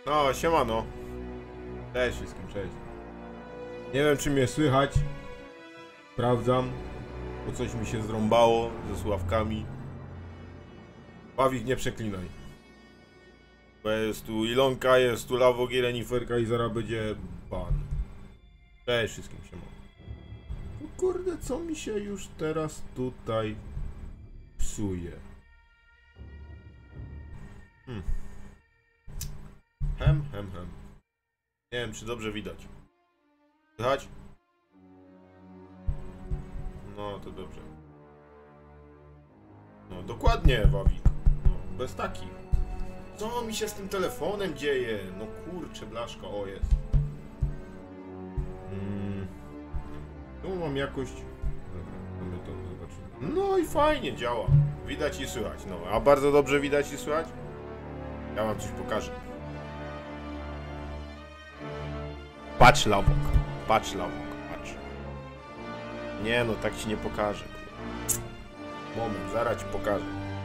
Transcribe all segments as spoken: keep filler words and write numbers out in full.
O, siemano. Cześć wszystkim, cześć. Nie wiem, czy mnie słychać. Sprawdzam, bo coś mi się zrąbało ze słuchawkami. Pawik, nie przeklinaj. Bo jest tu Ilonka, jest tu Lawogir, Reniferka i zaraz będzie ban. Cześć wszystkim, siemano. No kurde, co mi się już teraz tutaj psuje? Hmm. Hem, hem, hem. Nie wiem, czy dobrze widać. Słychać? No, to dobrze. No, dokładnie, Wawik. No, bez takich. Co mi się z tym telefonem dzieje? No kurczę, blaszka, o jest. Mm. Tu mam jakość... Dobra, to my to zobaczymy. No i fajnie działa. Widać i słychać. No, a bardzo dobrze widać i słychać? Ja wam coś pokażę. Patrz, Lawok. Patrz, Lawok. Patrz. Nie no, tak ci nie pokażę. Moment, zaraz ci pokażę.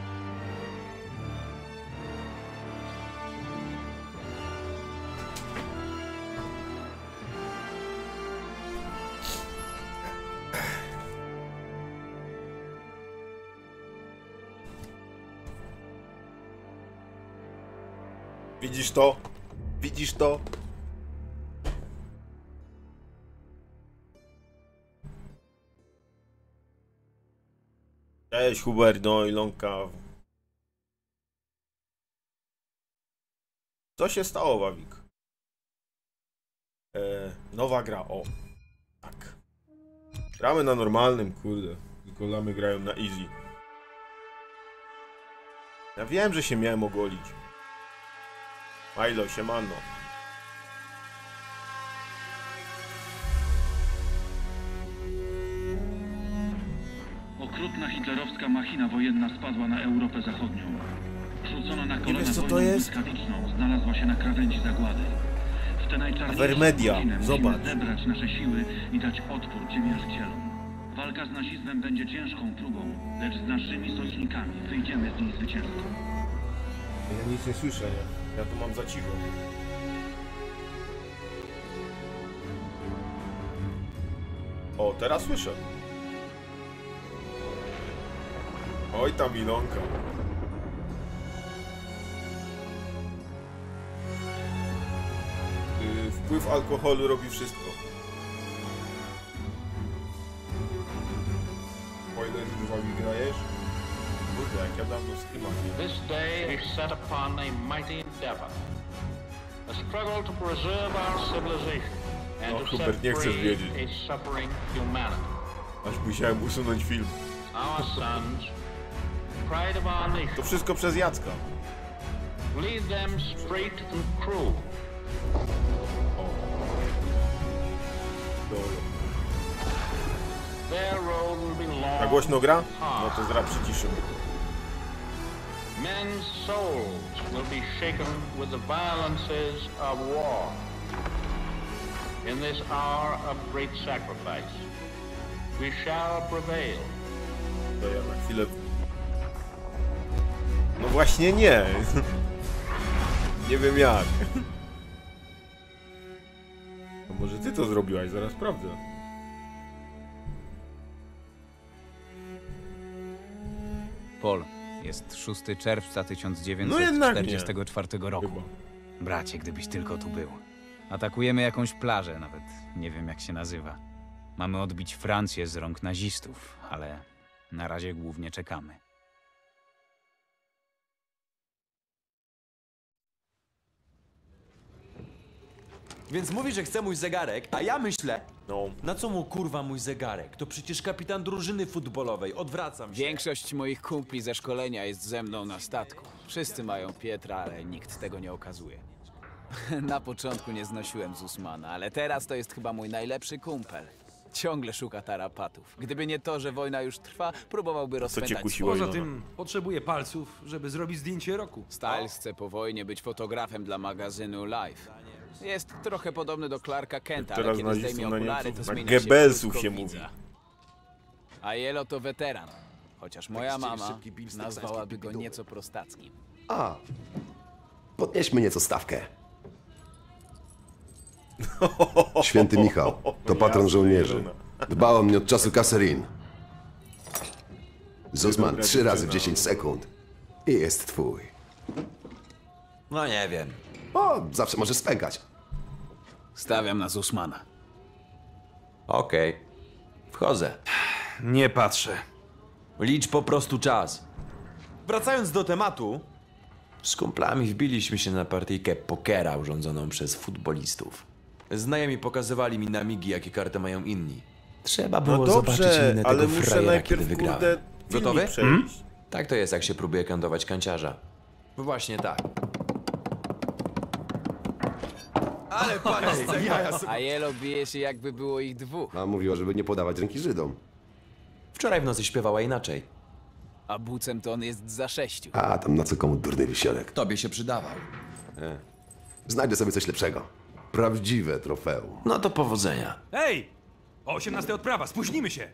Widzisz to? Widzisz to? Cześć Hubert, no Ilonka. Co się stało, Wawik? E, nowa gra, o. Tak. Gramy na normalnym, kurde. Tylko lamy grają na easy. Ja wiem, że się miałem ogolić. Milo, siemano. Okrutna hitlerowska machina wojenna spadła na Europę Zachodnią. Rzucona na kolana wiesz, co to wojną jest? błyskawiczną, znalazła się na krawędzi zagłady. W tę najczarniejszą Avermedia, godzinę musimy zobacz. zebrać nasze siły i dać odpór ciemiężycielom. Walka z nazizmem będzie ciężką próbą, lecz z naszymi sojusznikami wyjdziemy z niej zwycięsko. Ja nic nie słyszę, nie? Ja tu mam za cicho. O, teraz słyszę. Oj, ta Ilonka. Yy, wpływ alkoholu robi wszystko. O ile już Wawik grajesz? Kurde, jak ja dawno streama nie. This day is set upon a mighty endeavor. A struggle to preserve our civilization and No, to Hubert, set nie chcesz free wiedzieć. a suffering humanity. Aż musiałem usunąć film. Our sons, pride of our nation, To wszystko przez Jacka. lead them straight and true. Dole. Their road will be long. Na głośno gra? No to zaraz przyciszymy. Men's souls will be shaken with the violences of war. In this hour of great sacrifice, we shall prevail. To ja na chwilę... No właśnie nie. Nie wiem jak. No może ty to zrobiłaś, zaraz sprawdzę. Pol, jest szóstego czerwca tysiąc dziewięćset No jednak czterdziestego czwartego roku. Chyba. Bracie, gdybyś tylko tu był. Atakujemy jakąś plażę, nawet nie wiem jak się nazywa. Mamy odbić Francję z rąk nazistów, ale na razie głównie czekamy. Więc mówi, że chce mój zegarek, a ja myślę... No. Na co mu kurwa mój zegarek? To przecież kapitan drużyny futbolowej. Odwracam się. Większość moich kumpli ze szkolenia jest ze mną na statku. Wszyscy mają Pietra, ale nikt tego nie okazuje. Na początku nie znosiłem Zusmana, ale teraz to jest chyba mój najlepszy kumpel. Ciągle szuka tarapatów. Gdyby nie to, że wojna już trwa, próbowałby Co cię rozpętać kusiło, Poza Ilona? tym potrzebuję palców, żeby zrobić zdjęcie roku. Styles chce po wojnie być fotografem dla magazynu Life. Jest trochę podobny do Clarka Kenta, ale Teraz kiedy nazistą zdejmie na okulary, to Niemców, na zmienia się Goebbelsów w się krótkowidza. mówi. A Jelo to weteran, chociaż moja chcieli mama szybki bil nazwałaby go teksańskiej nieco prostackim. A, podnieśmy nieco stawkę. Święty Michał, to patron żołnierzy. Dbał o mnie od czasu Kasserin. Zussman trzy razy w dziesięć sekund i jest twój. No nie wiem. O, zawsze możesz spękać. Stawiam na Zussmana. Okej. Wchodzę. Nie patrzę. Licz po prostu czas. Wracając do tematu, z kumplami wbiliśmy się na partyjkę pokera urządzoną przez futbolistów. Znajomi pokazywali mi na migi, jakie karty mają inni. Trzeba było No zobaczyć dobrze, minę ale tego muszę frajera, najpierw, kiedy wygrałem. kurde, Gotowy? filmik przejść. Tak to jest, jak się próbuje kandować kanciarza. Właśnie tak. Ale panie, A Jelo bije się, jakby było ich dwóch. A mówiła, żeby nie podawać ręki Żydom. Wczoraj w nocy śpiewała inaczej. A bucem to on jest za sześciu. A, tam na co komu durny wisiorek. Tobie się przydawał. Znajdę sobie coś lepszego. Prawdziwe trofeum. No to powodzenia. Ej! O osiemnastej odprawa, spóźnimy się!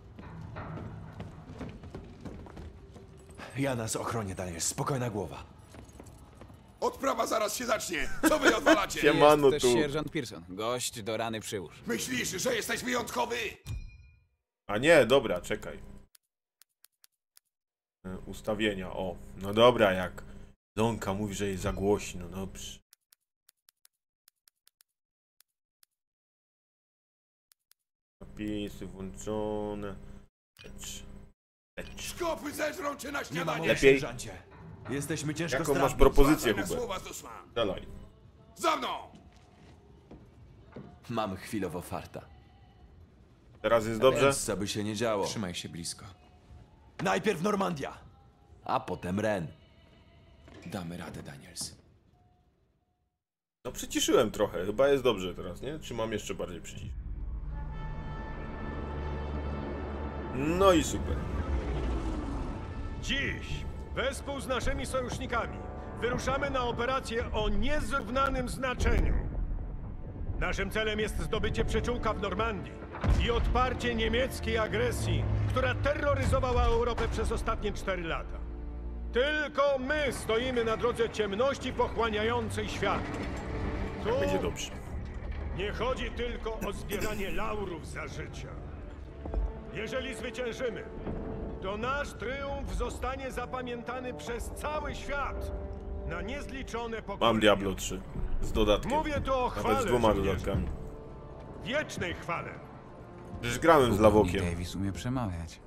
Ja nas ochronię, Daniel. Spokojna głowa. Odprawa zaraz się zacznie. Co wy odwalacie? Siemano Jest tu. też sierżant Pearson. Gość do rany przyłóż. Myślisz, że jesteś wyjątkowy? A nie, dobra, czekaj. E, Ustawienia, o. No dobra, jak Lonka mówi, że jest za głośno, dobrze. Napisy włączone. Lecz. Lecz. Szkopy zeżrą cię na Nie ma śniadanie. mowy, Lepiej. sierżancie. Jesteśmy ciężko Jaką masz strawni. propozycję, Zwracaj na Hubert? słowa Zussman. Dalej. Za mną! Mam chwilowo farta. Teraz jest dobrze? Więc co by się nie działo. Trzymaj się blisko. Najpierw Normandia, a potem Ren. Damy radę, Daniels. No przyciszyłem trochę, chyba jest dobrze teraz, nie? Czy mam jeszcze bardziej przycisk? No i super. Dziś, wespół z naszymi sojusznikami, wyruszamy na operację o niezrównanym znaczeniu. Naszym celem jest zdobycie przyczółka w Normandii i odparcie niemieckiej agresji, która terroryzowała Europę przez ostatnie cztery lata. Tylko my stoimy na drodze ciemności pochłaniającej świat. Tu Będzie dobrze. nie chodzi tylko o zbieranie laurów za życia. Jeżeli zwyciężymy, to nasz tryumf zostanie zapamiętany przez cały świat na niezliczone pokolenia. Mam Diablo trzy. Z dodatkiem. Mówię tu o chwale, Nawet z dwoma żołnierze. dodatkami. Wiecznej chwale. Przecież grałem z Lawokiem. Davis umie przemawiać.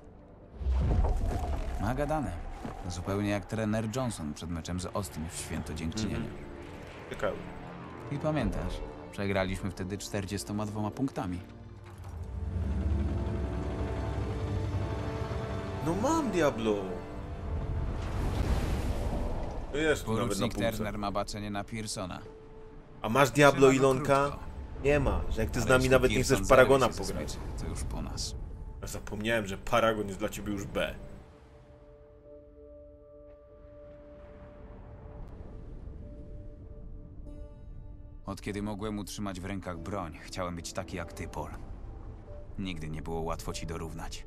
Ma gadane. Zupełnie jak trener Johnson przed meczem z Austin w święto dziękczynienia. Ciekawe. I pamiętasz, przegraliśmy wtedy czterdziestoma dwoma punktami. No mam Diablo. To jest tu nawet na Porucznik półce. Turner ma baczenie na Pearsona. A masz Diablo Trzyma i go Lonka? krótko. Nie ma, że jak ty z Ale nami jeśli nawet nie Pearson chcesz Paragona zerwie się ze pograć. smyczy, to już po nas. Ja zapomniałem, że Paragon jest dla ciebie już B. Od kiedy mogłem utrzymać w rękach broń, chciałem być taki jak ty, Paul. Nigdy nie było łatwo ci dorównać.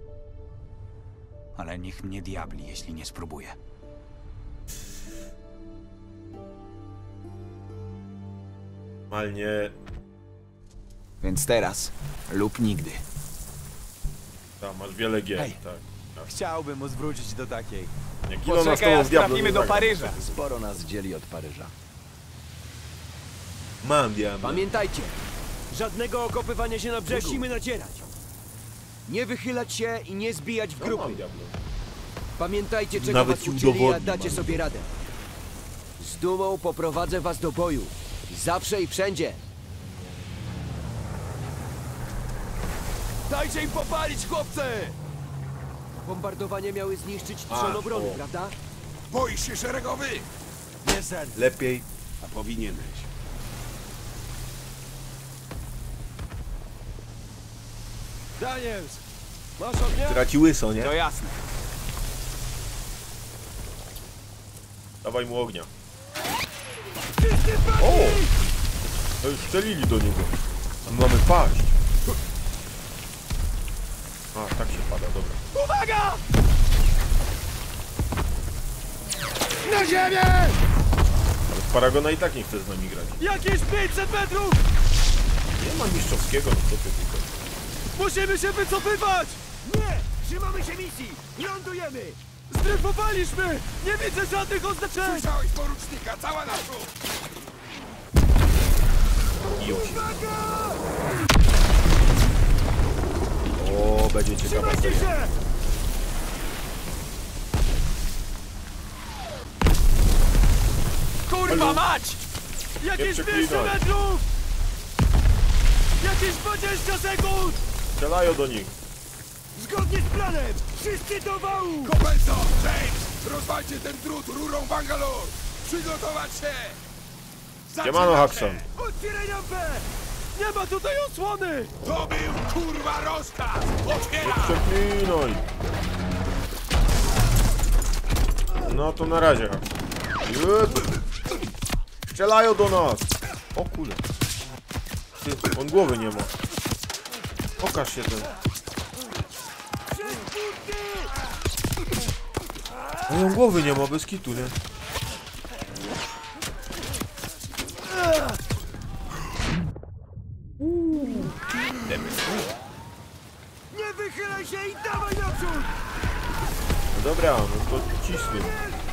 Ale niech mnie diabli, jeśli nie spróbuję. Malnie. Więc teraz lub nigdy. Tam masz wiele gier, Hej. tak. Chciałbym mu zwrócić do takiej. Nie, kilo na stole w Diablo nie zagram. Sporo nas dzieli od Paryża. Mam Diablo. Pamiętajcie, żadnego okopywania się na brzegu. Musimy nacierać. Nie wychylać się i nie zbijać w No, grupy. mam Diablo. Pamiętajcie, czego Nawet was ci uczyli, a udowodni, dacie man. sobie radę. Z dumą poprowadzę was do boju. Zawsze i wszędzie. Dajcie im popalić, chłopcy! Bombardowanie miały zniszczyć trzon A, obrony, o. prawda? Boisz się szeregowy? Nie, ser. Lepiej. A powinieneś. Daniels, masz ognia? Traci łyso, nie? To jasne. Dawaj mu ognia. O! To już strzelili do niego. A my mamy paść. A, tak się pada, dobra. Uwaga! Na ziemię! Ale w Paragona i tak nie chce z nami grać. Jakieś pięćset metrów! ma mistrzowskiego, no co ty tylko. Musimy się wycofywać! Nie! Trzymamy się misji! Lądujemy! Zdryfowaliśmy! Nie widzę żadnych oznaczeń! Słyszałeś porucznika, cała naprzód! O, będzie ciekawa seria. się! Kurwa mać! Jakieś dwieście metrów! Jakieś dwadzieścia sekund! Strzelają do nich. Zgodnie z planem! Wszyscy do wału! Kopelco, James! Rozwalcie ten drut rurą Bangalore! Przygotować się! Siemano, Haxon. Otwieraj rampę! Nie ma tutaj osłony! To był kurwa rozkaz! Otwieraj! Przeklinoj. No to na razie, Haxon. Strzelają do nas! O kurde. Ty, on głowy nie ma. Pokaż się ten. No on głowy nie ma, bez kitu, nie? Nie wychylaj się i dawaj naprzód! No dobra, no to cisnę.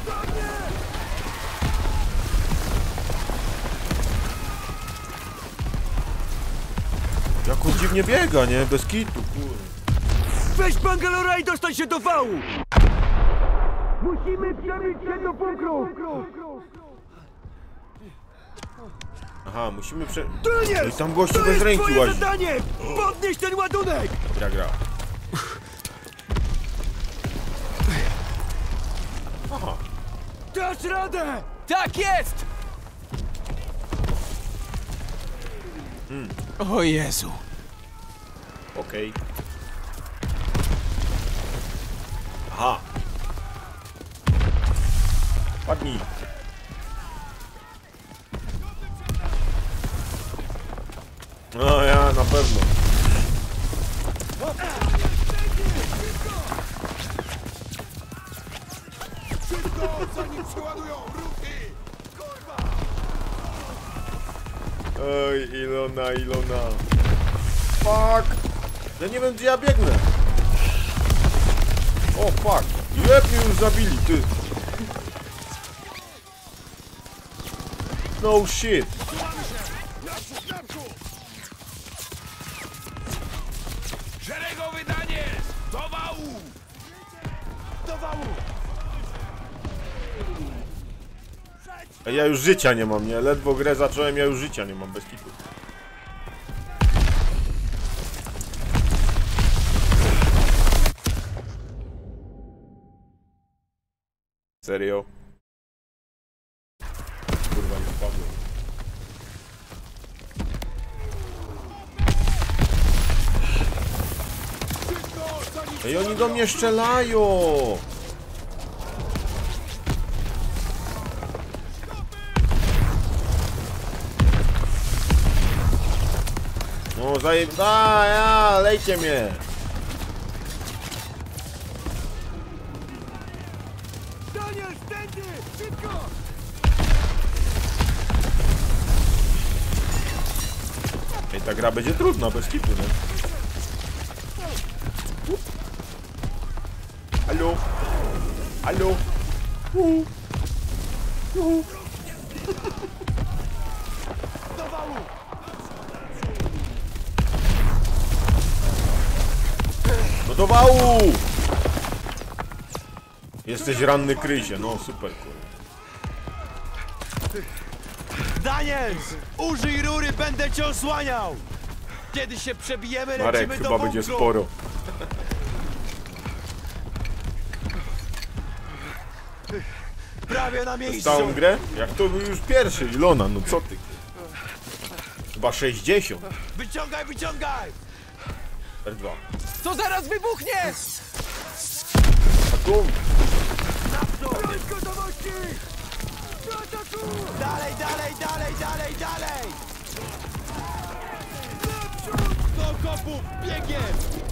Jak on dziwnie biega, nie? Bez kitu, kurde. Weź Bangalora i dostań się do wału! Musimy przebić się do bunkru! Aha, musimy prze... To nie No jest! i tam gościu To bez jest ręki twoje łazi. zadanie! Podnieś ten ładunek! Gra, gra. Aha. Dasz radę! Tak jest! Hmm. O Jezu. Okej. Aha. Padnij. No ja na pewno. Szybko, zanim przeładują ruchy! Oj, Ilona, Ilona. Fuck! Ja nie wiem, gdzie ja biegnę. O, fuck. Jeb mnie już zabili, ty. No shit. Szeregowy Daniel! Do wału! Do wału! A ja już życia nie mam, nie? Ledwo grę zacząłem, ja już życia nie mam, bez kitu. Serio? Kurwa, nie wpadłem. Ej, oni do mnie strzelają! No zajeb... A, ja, lejcie mnie! Daniel, stędy! Szybko! Ej, ta gra będzie trudna, bez kitu, nie? Halo? Halo? Uhu. Uhu. Do wału! No do wału! Jesteś ranny, kryj się, no super, kurwa. Daniel! Użyj rury, będę cię osłaniał! Kiedy się przebijemy, Marek, lecimy do chyba bunkru! będzie sporo. Prawie na miejscu! Całą grę? Jak to był już pierwszy, Ilona, no co ty? Chyba sześćdziesiąt. Wyciągaj, wyciągaj! R dwa. Co zaraz wybuchnie? Atum! Broń gotowości! Dalej, dalej, dalej, dalej, dalej! Do kopów, biegiem!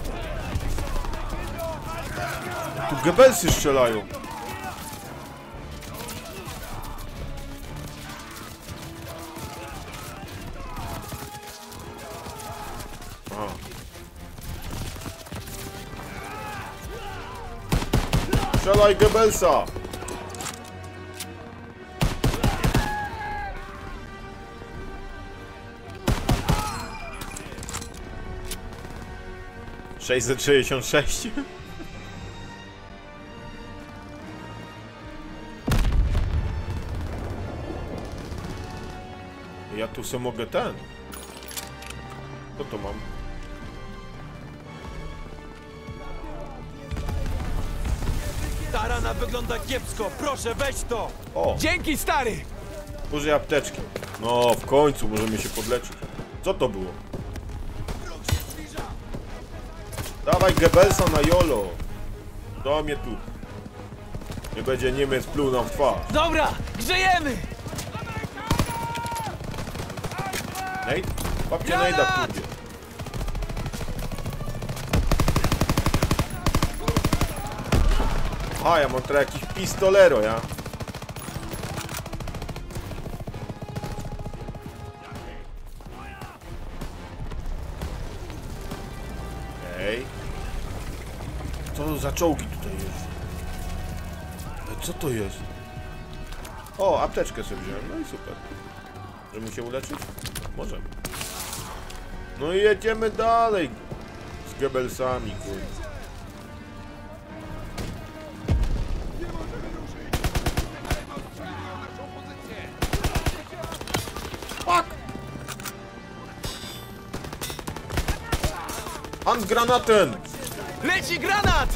Tu Goebbelsy strzelają. Aha. Strzelaj Goebbelsa! sześćset sześćdziesiąt sześć. Ja tu sobie mogę ten. Co to mam? Ta rana wygląda kiepsko, proszę weź to! O! Dzięki, stary! Użyj apteczki. No, w końcu możemy się podleczyć. Co to było? Dawaj Goebbelsa na jolo. Do mnie tu. Nie będzie Niemiec pluł nam w twarz. Dobra, grzejemy! Nate? Babcie Nejda w klubie. Aha, ja mam teraz jakiś pistolero, ja. Ej. Co to za czołgi tutaj jest? Ale co to jest? O, apteczkę sobie wziąłem, no i super. Możemy się uleczyć? Możemy. No i jedziemy dalej z Goebbelsami, kurde. Fuck! Handgranaten! Leci granat!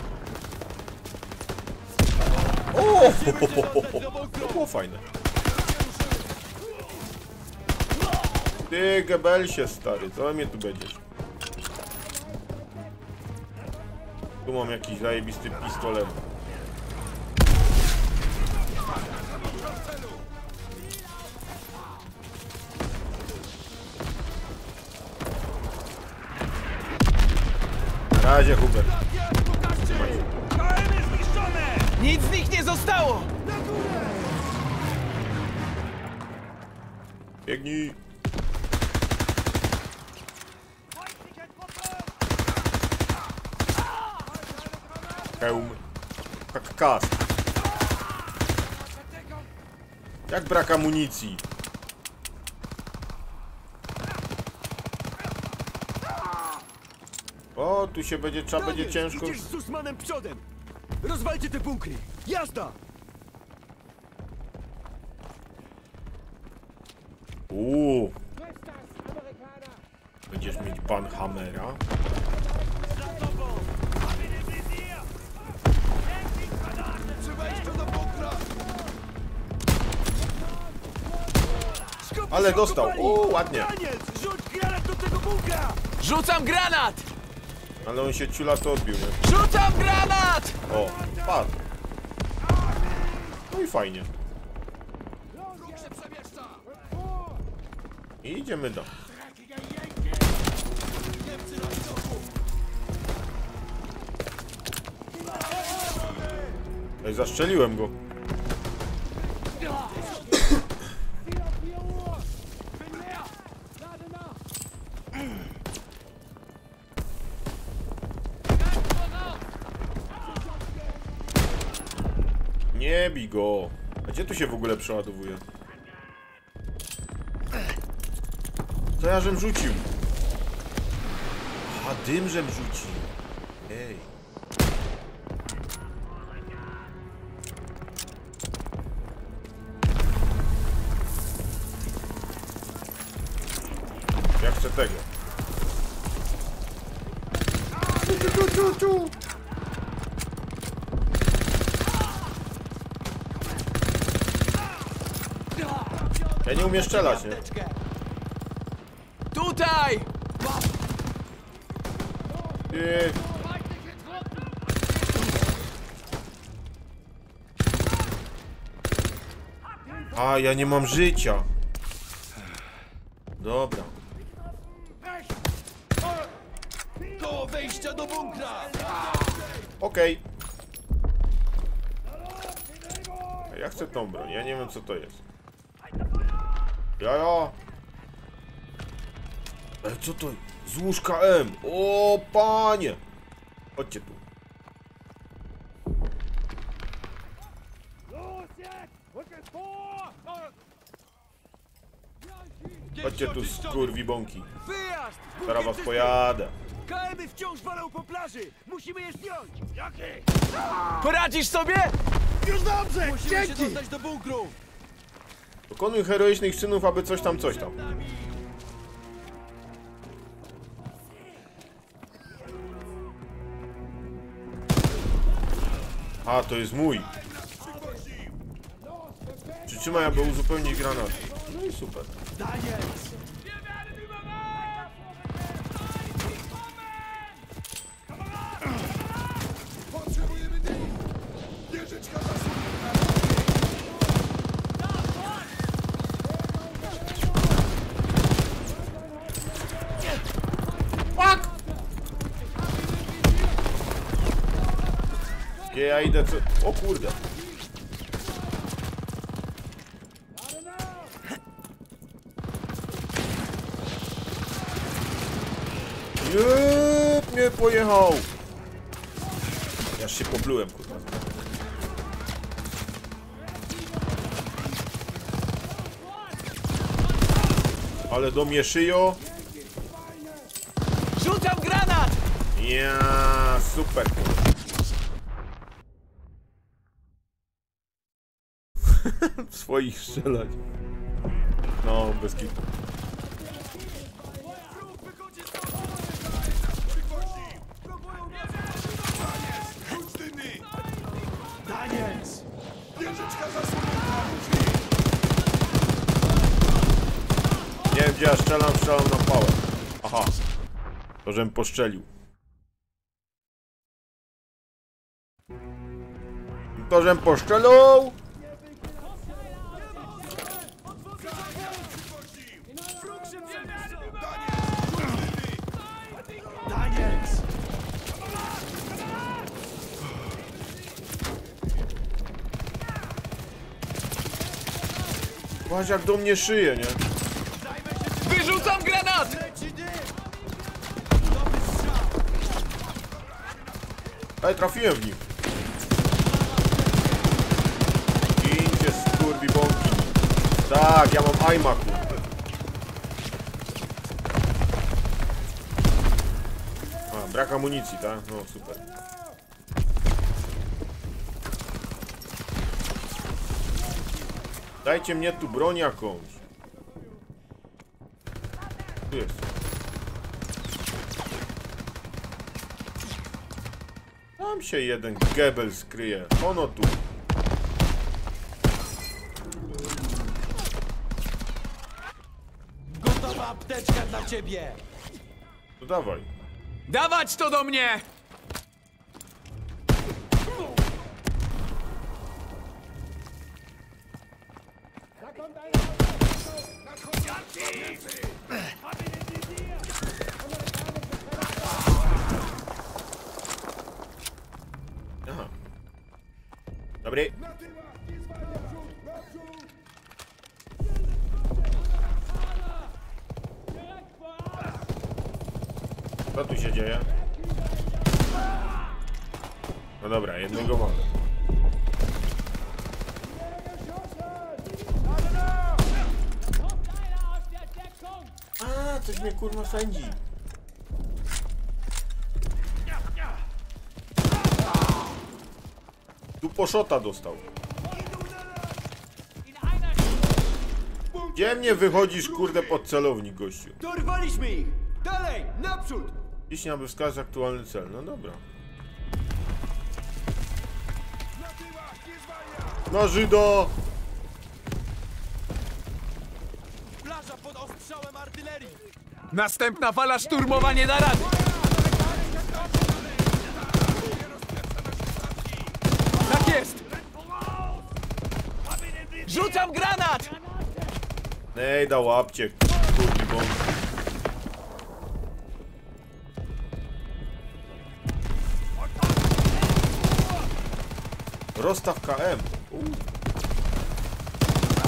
O! To było fajne. Ty Goebbelsie, stary, co mnie tu będziesz? Tu mam jakiś zajebisty pistolet. Na razie, Hubert. Trzymaj się. Nic z nich nie zostało! Biegnij. Hełm. Jak kask. Jak brak amunicji? O, tu się będzie, trzeba będzie ciężko. Idziesz z Usmanem przodem! Rozwalcie te bunkry! Jazda! Uuu. Będziesz mieć Banhammera. Ale dostał. Uuu, ładnie. Rzuć granat do tego bunkra! Rzucam granat! Ale on się ciula to odbił, nie? Rzucam granat! O, padł. No i fajnie. I idziemy do. Ej, zastrzeliłem go. Nie bij go. A gdzie tu się w ogóle przeładowuje? Co ja żem rzucił? A dym żem rzucił. Ej. Ja chcę tego. Ciu, ciu, ciu, ciu. Ja nie umiem strzelać, nie? Tutaj! Ty. A, ja nie mam życia. Dobra. Do wejścia do bunkra! Okej. Okay. Ja chcę tą broń, ja nie wiem co to jest. Ja, ja. E, co to? Złóż K M. O panie. Chodźcie tu. Chodźcie tu, skurwi bąki. Wyjazd! Zaraz was pojadę. K M-y wciąż walą po plaży! Musimy je zdjąć! Jakie? Poradzisz sobie? Już dobrze! Musimy Dzięki. się dostać do bunkru! Dokonuj heroicznych czynów, aby coś tam, coś tam. A, to jest mój. Przytrzymaj, aby uzupełnić granat. No i super. Potrzebujemy dymu! Wieżyczka zasłonięta! Fuck! Gdzie ja idę, co... O kurde. Jep, nie pojechał. Ja się poplułem, kurwa. Ale do mnie szyją. Rzucam granat! Ja, super. W swoich strzelać. No, bez kitu. Daniels! Wieżyczka zasłonięta! Nie wiem, gdzie ja strzelam, strzelam na pałę. Aha. To, żebym postrzelił. To, żebym poszczelał. Daniels! Patrz, jak do mnie szyje, nie? Wyrzucam granat! Ej, trafiłem w nim. Gincie, skurwi bąki. Tak, ja mam aima, kurde. A, brak amunicji, tak? No, super. Dajcie mnie tu broń jakąś. Tu jest. Tam się jeden gebel skryje. Ono tu. Gotowa apteczka dla ciebie! To dawaj. Dawać to do mnie! Aha. Dobry. Co tu się dzieje? No dobra, jednego mamy. A, coś mnie kurwa sędzi. Tu poszota dostał. Gdzie mnie wychodzisz, kurde, pod celownik, gościu? Dorwaliśmy ich! Dalej! Naprzód! Ciśnij, aby wskazać aktualny cel. No dobra. No, Żydo! Plaża pod ostrzałem artylerii! Następna fala szturmowa nie da rady! Tak jest! Rzucam granat! Ej, da łapcie, kurwi bąk. Rozstaw K M. U.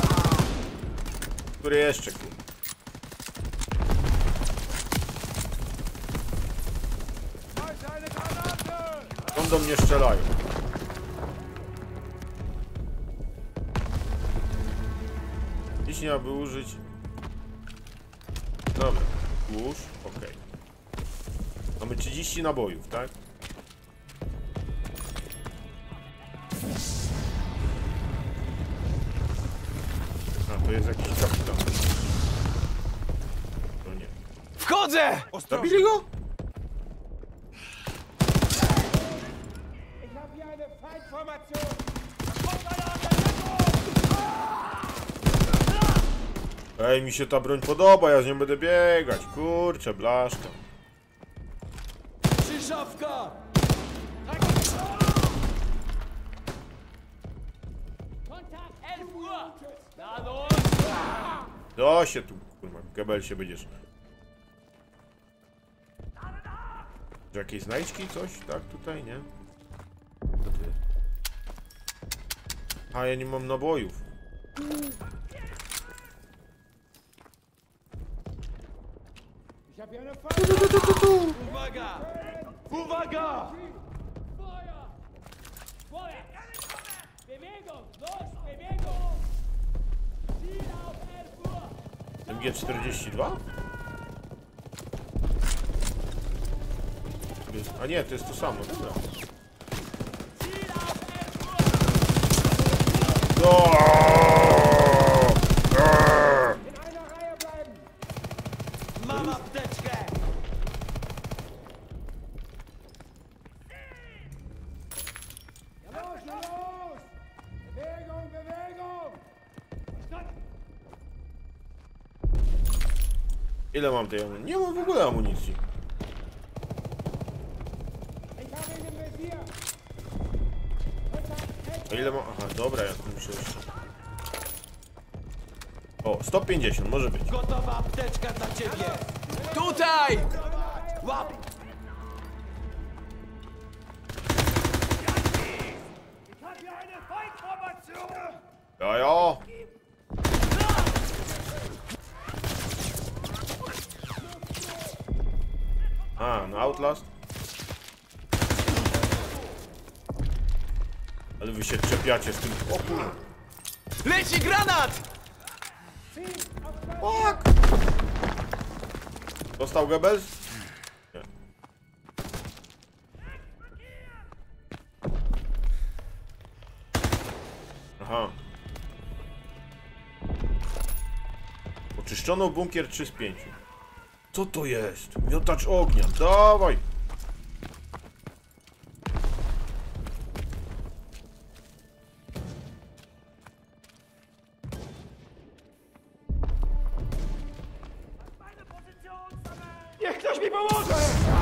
Który jeszcze, kur... do mnie strzelają. Ciśnij, aby użyć. Dobra, łóż, ok. Mamy trzydzieści nabojów, tak? A, to jest jakiś kapitan. No nie. Wchodzę! Zabili go? Ej, mi się ta broń podoba, ja z nią będę biegać. Kurczę, blaszka. Krzyżawka! Do się tu, kurwa, Gebel się będziesz. Jakieś znajdźki, coś? Tak, tutaj, nie? Co ty? A, ja nie mam nabojów. Uwaga! Uwaga! M G czterdzieści dwa? A nie, to jest to samo, dobra. Mam apteczkę! Ile mam tej amunicji? Nie mam w ogóle amunicji. A ile mam? Aha, dobra, ja tu muszę jeszcze. O, sto pięćdziesiąt, może być. Gotowa apteczka dla ciebie! Tutaj! Łap! Ja, ja. A, no Outlast. Ale wy się czepiacie z tym. O kurwa. Leci granat! Fuck! Dostał Goebbels? Nie. Aha. Oczyszczono bunkier trzy z pięciu. Co to jest? Miotacz ognia. Dawaj! Niech ktoś mi pomoże!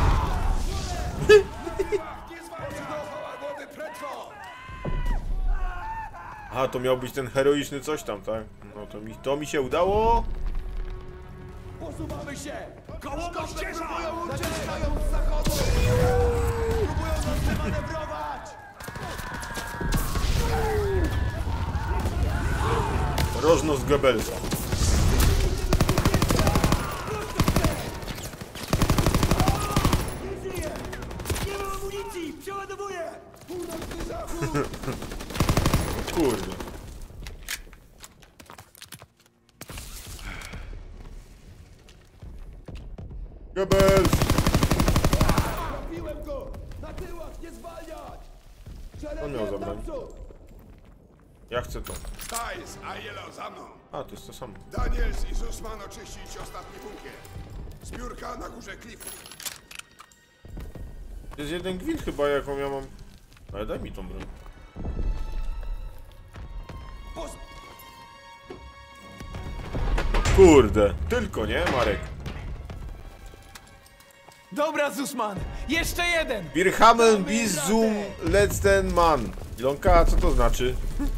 Aha, to miał być ten heroiczny coś tam, tak? No to mi, to mi się udało. Posuwamy się! Koło kościeża! Naciskają z zachodu! Próbują nas zamanewrować! Roznos Goebbelsa. Nie ma amunicji! Przeładowuję! Północny zachód! Kurde. Goebbels! Trafiłem go! Na tyłach, nie zwalniać! On miał zabrać. Ja chcę to. Stajs, a Yellow za mną. A, to jest to samo. Daniels i Zussman oczyścić ostatni bunkier. Zbiórka na górze klifu. To jest jeden gwint chyba, jaką ja mam. Ale daj mi tą broń. Kurde, tylko nie, Marek. Dobra, Zussman! Jeszcze jeden! Wir haben bis zum letzten Mann. Ilonka, co to znaczy?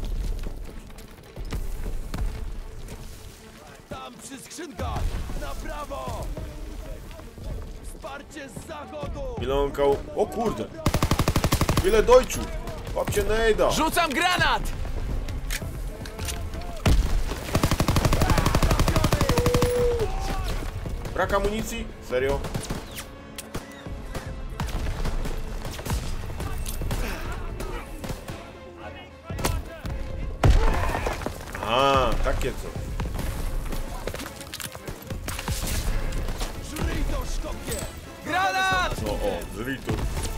Tam przy skrzynkach! Na prawo! Wsparcie z zachodu! Ilonka, o kurde. Ile dojczu. Łapcie nejda. Rzucam granat! Brak amunicji? Serio? Takie co? Żryj to, szkopie! Granat! No o, żryj to.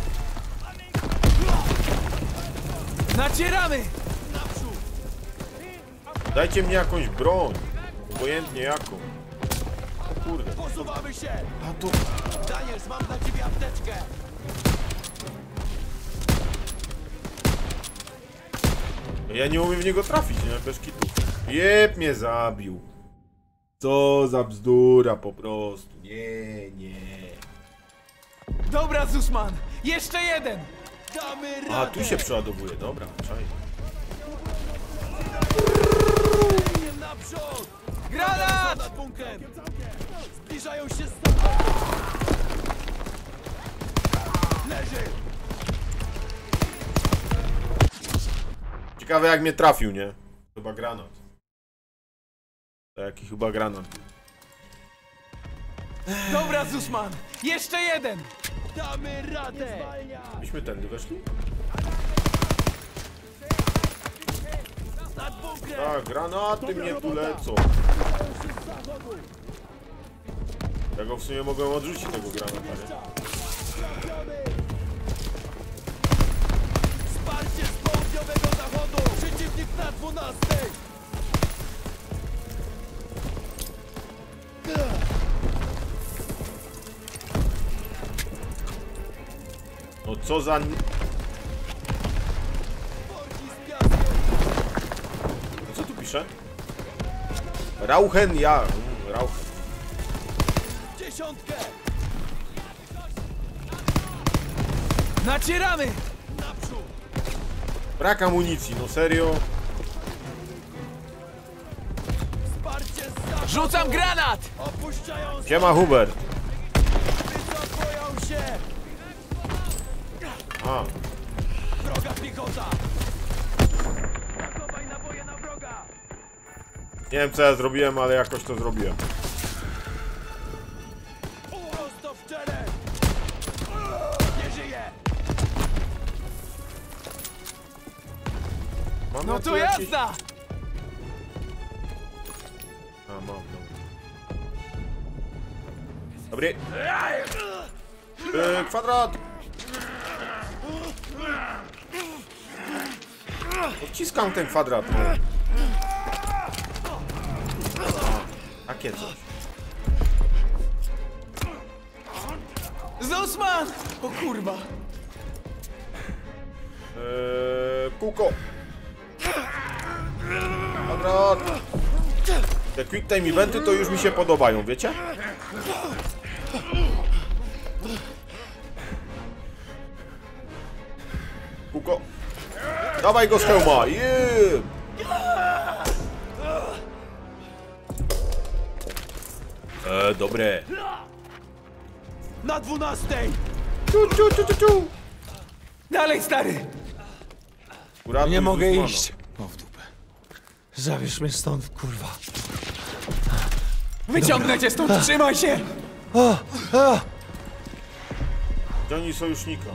Nacieramy! Naprzód! Dajcie mnie jakąś broń. Obojętnie jaką. O kurde. Posuwamy się! A tu... Daniels, mam dla ciebie apteczkę! Ja nie umiem w niego trafić, nie? Bez kitu. Jeb, mnie zabił. Co za bzdura po prostu. Nie, nie. Dobra, Zusman! Jeszcze jeden! Damy radę! A, tu się przeładowuje. Dobra, czaj. Naprzód! Granat! Nad bunkrem! Zbliżają się z... Leży! Ciekawe jak mnie trafił, nie? Chyba granat. To jaki chyba granat. Dobra, Zusman! Jeszcze jeden! Damy radę! Myśmy tędy weszli? Nad bunkrem! Tak, granaty mnie tu lecą. Ja go w sumie mogłem odrzucić tego granata, nie? Wsparcie z południowego zachodu! Przeciwnik na dwunastej! No co za... Worki z piaskiem! No co tu pisze? Rauchen, ja. Mm, Rauchen. Dziesiątkę! Nacieramy! Naprzód! Brak amunicji, no serio? Wsparcie z zachodu! Rzucam granat! Opuszczają Siema Hubert. Wycofują się! A, Wroga piechota! Zachowaj naboje na wroga! nie wiem co ja zrobiłem, ale jakoś to zrobiłem. Prosto w czele! Nie żyje! Mam No na to tu jakieś- jazda! A, mam, no. Dobry. Yy, kwadrat! Odciskam ten kwadrat, no. Takie coś. Zusman! O kurwa! Eee, kółko. Kwadrat. Te quick time eventy to już mi się podobają, wiecie? Kółko. Dawaj go z hełma. Jeb. Eee, dobre. Na dwunastej! Ciu, ciu, ciu, ciu, ciu. Dalej, stary! Uratuj Nie mogę Zusmana. iść. O w dupę. Zabierz mnie stąd, kurwa. Wyciągnę cię stąd, trzymaj się! O, o. Goni sojusznika.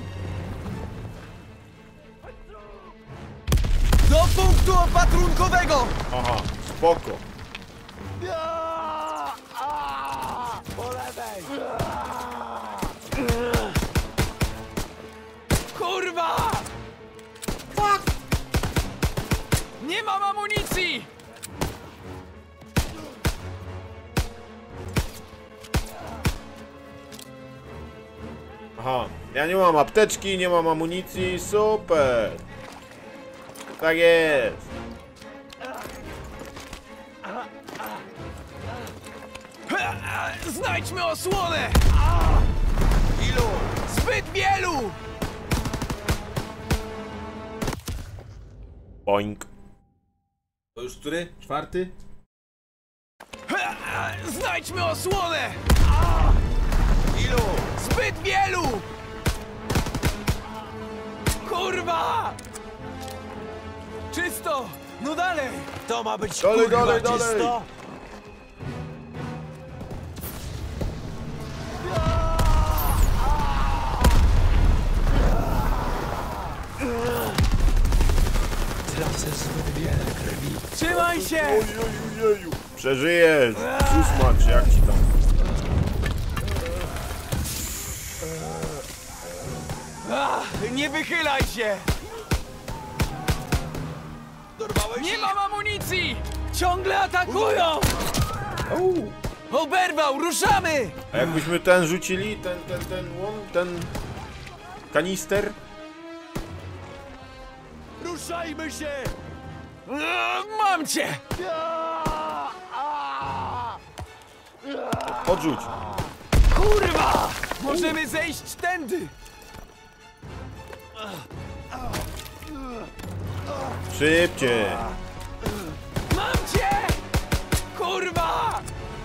Do punktu opatrunkowego! Aha, spoko. Po lewej! Kurwa! Fuck! Nie mam amunicji! Aha, ja nie mam apteczki, nie mam amunicji, super. Tak jest. Znajdźmy osłonę! Ilu? Zbyt wielu! Boink. To już który? Czwarty? Znajdźmy osłonę! Ilu? Zbyt wielu! Kurwa! Czysto! No dalej! To ma być Dalej, kurwa dalej, dalej. czysto! Tracę zbyt wiele krwi. krwi. Trzymaj się! Ojeju, przeżyjesz! Susma, czy jak ci tam? Ach, nie wychylaj się! Dorwałeś Nie ich? mam amunicji! Ciągle atakują! Oberwał, ruszamy! A jakbyśmy ten rzucili, ten, ten, ten, łom, ten kanister? Ruszajmy się! Eee, Mam cię! Odrzuć. Kurwa! Możemy zejść tędy! Szybciej. Mam cię! Kurwa!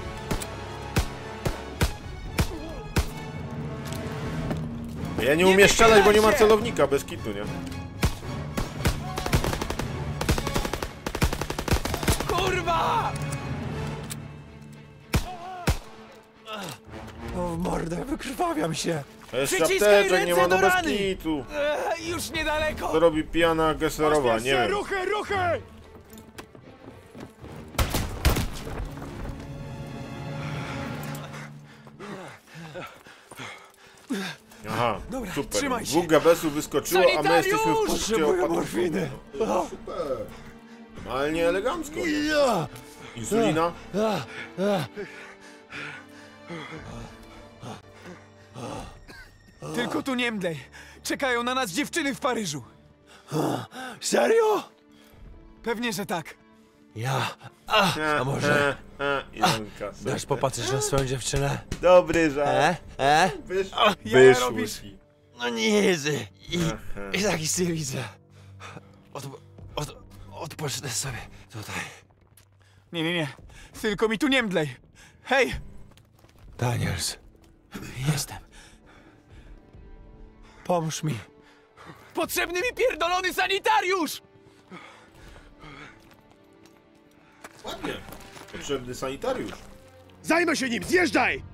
Ja nie Nie umiem strzelać, bo nie ma wychylaj się! celownika, bez kitu, nie? Kurwa! O, w mordę, wykrwawiam się. To jest Przyciskaj apteczek, nie ręce ma no do bez rany! kitu. Eee, już niedaleko! To robi pijana Gesserowa, nie wiem. Ruchy, ruchy! Aha, Dobra, super. trzymaj się. Dwóch gabesów wyskoczyło, a my jesteśmy w Sanitariusz! punkcie Potrzebuję opatrunku. morfiny. No, super. Normalnie elegancko. Ja! Insulina? Tylko tu nie mdlej. Czekają na nas dziewczyny w Paryżu. Serio? Pewnie, że tak. Ja. A, a może Janka, dasz popatrzeć na swoją dziewczynę? Dobry żart. E? E? Wysz... jaja Wyszło robisz? ci. No nic. I, Aha. i taki się widzę. Od, od, odpocznę sobie tutaj. Nie, nie, nie. Tylko mi tu nie mdlej. Hej! Daniels, Jestem. pomóż mi. Potrzebny mi pierdolony sanitariusz! Ładnie. Potrzebny sanitariusz. Zajmę się nim, zjeżdżaj!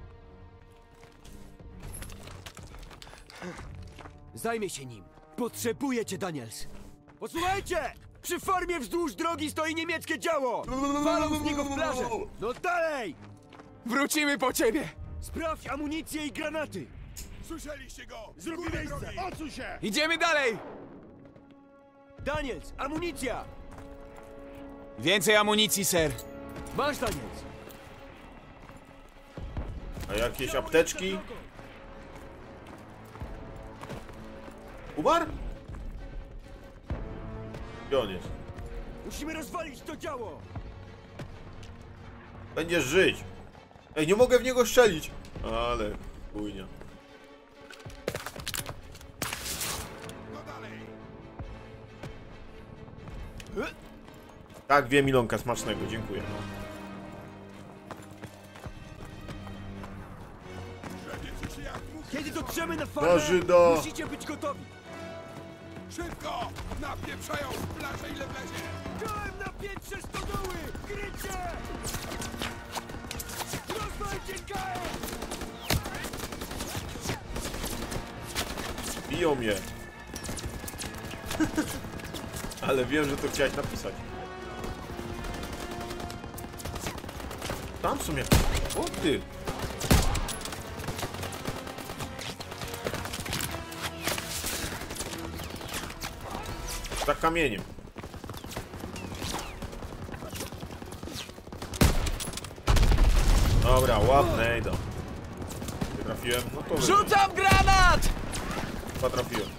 Zajmie się nim. Potrzebuję cię, Daniels. Posłuchajcie! Przy farmie wzdłuż drogi stoi niemieckie działo! Walą z niego w plażę! No dalej! Wrócimy po ciebie! Sprawdź amunicję i granaty! Słyszeliście go! Zrób miejsce! Odsuń się! Idziemy dalej! Daniels, amunicja! Więcej amunicji, ser. Masz, Daniels! A jakieś apteczki? Umarł? Gdzie on jest? Musimy rozwalić to działo! Będziesz żyć. Ej, nie mogę w niego strzelić. Ale chujnia. Tak, wiem, Ilonka, smacznego, dziękuję. Kiedy dotrzemy na farmę, Do Żydo. musicie być gotowi! Szybko! Napieprzają w plażę ile wlezie! Kołem na piętrze stodoły! Krycie! Rozwalcie K M! Biją mnie. Ale wiem, że to chciałeś napisać. Tam są jak... O ty! Za kamieniem. Dobra, ładne, idą. Nie trafiłem? No to wyszło. Rzucam granat! Chyba trafiłem.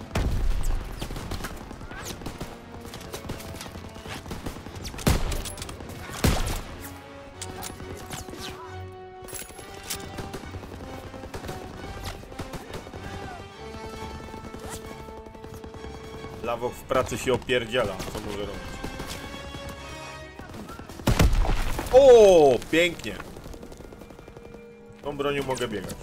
Lawok w pracy się opierdziela, co może robić. O, pięknie. Tą bronią mogę biegać.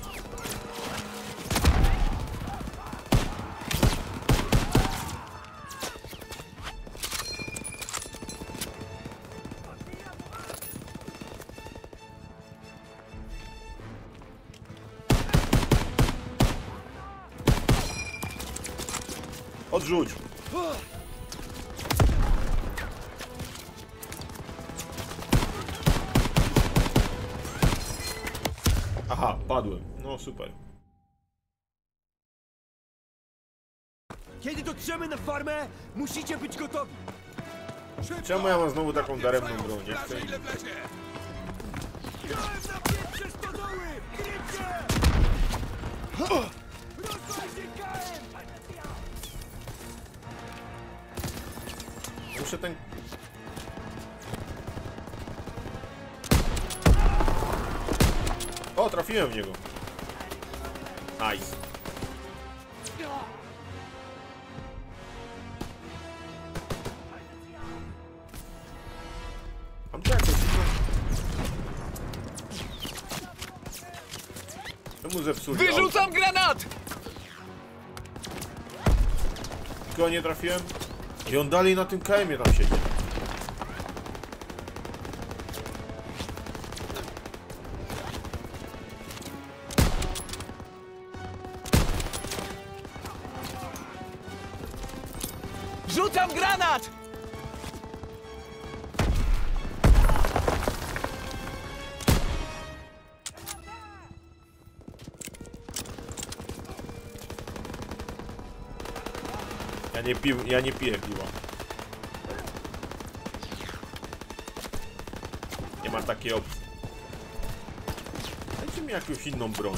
Odrzuć. Aha, padłem. No super. Kiedy dotrzemy na farmę, musicie być gotowi. Czemu ja mam znowu taką daremną broń? Jak to... Dałem na pierwsze stodoły! Krycie! Rozwalcie K M! Muszę ten... O, trafiłem w niego. Nice. Mam tu jakoś... Czemu zepsuli? Wyrzucam granat! Tylko nie trafiłem. I on dalej na tym K M-ie tam siedzi. Rzucam granat! Ja nie pił, ja nie piję piwa. Nie ma takiej opcji. Dajcie mi jakąś inną broń.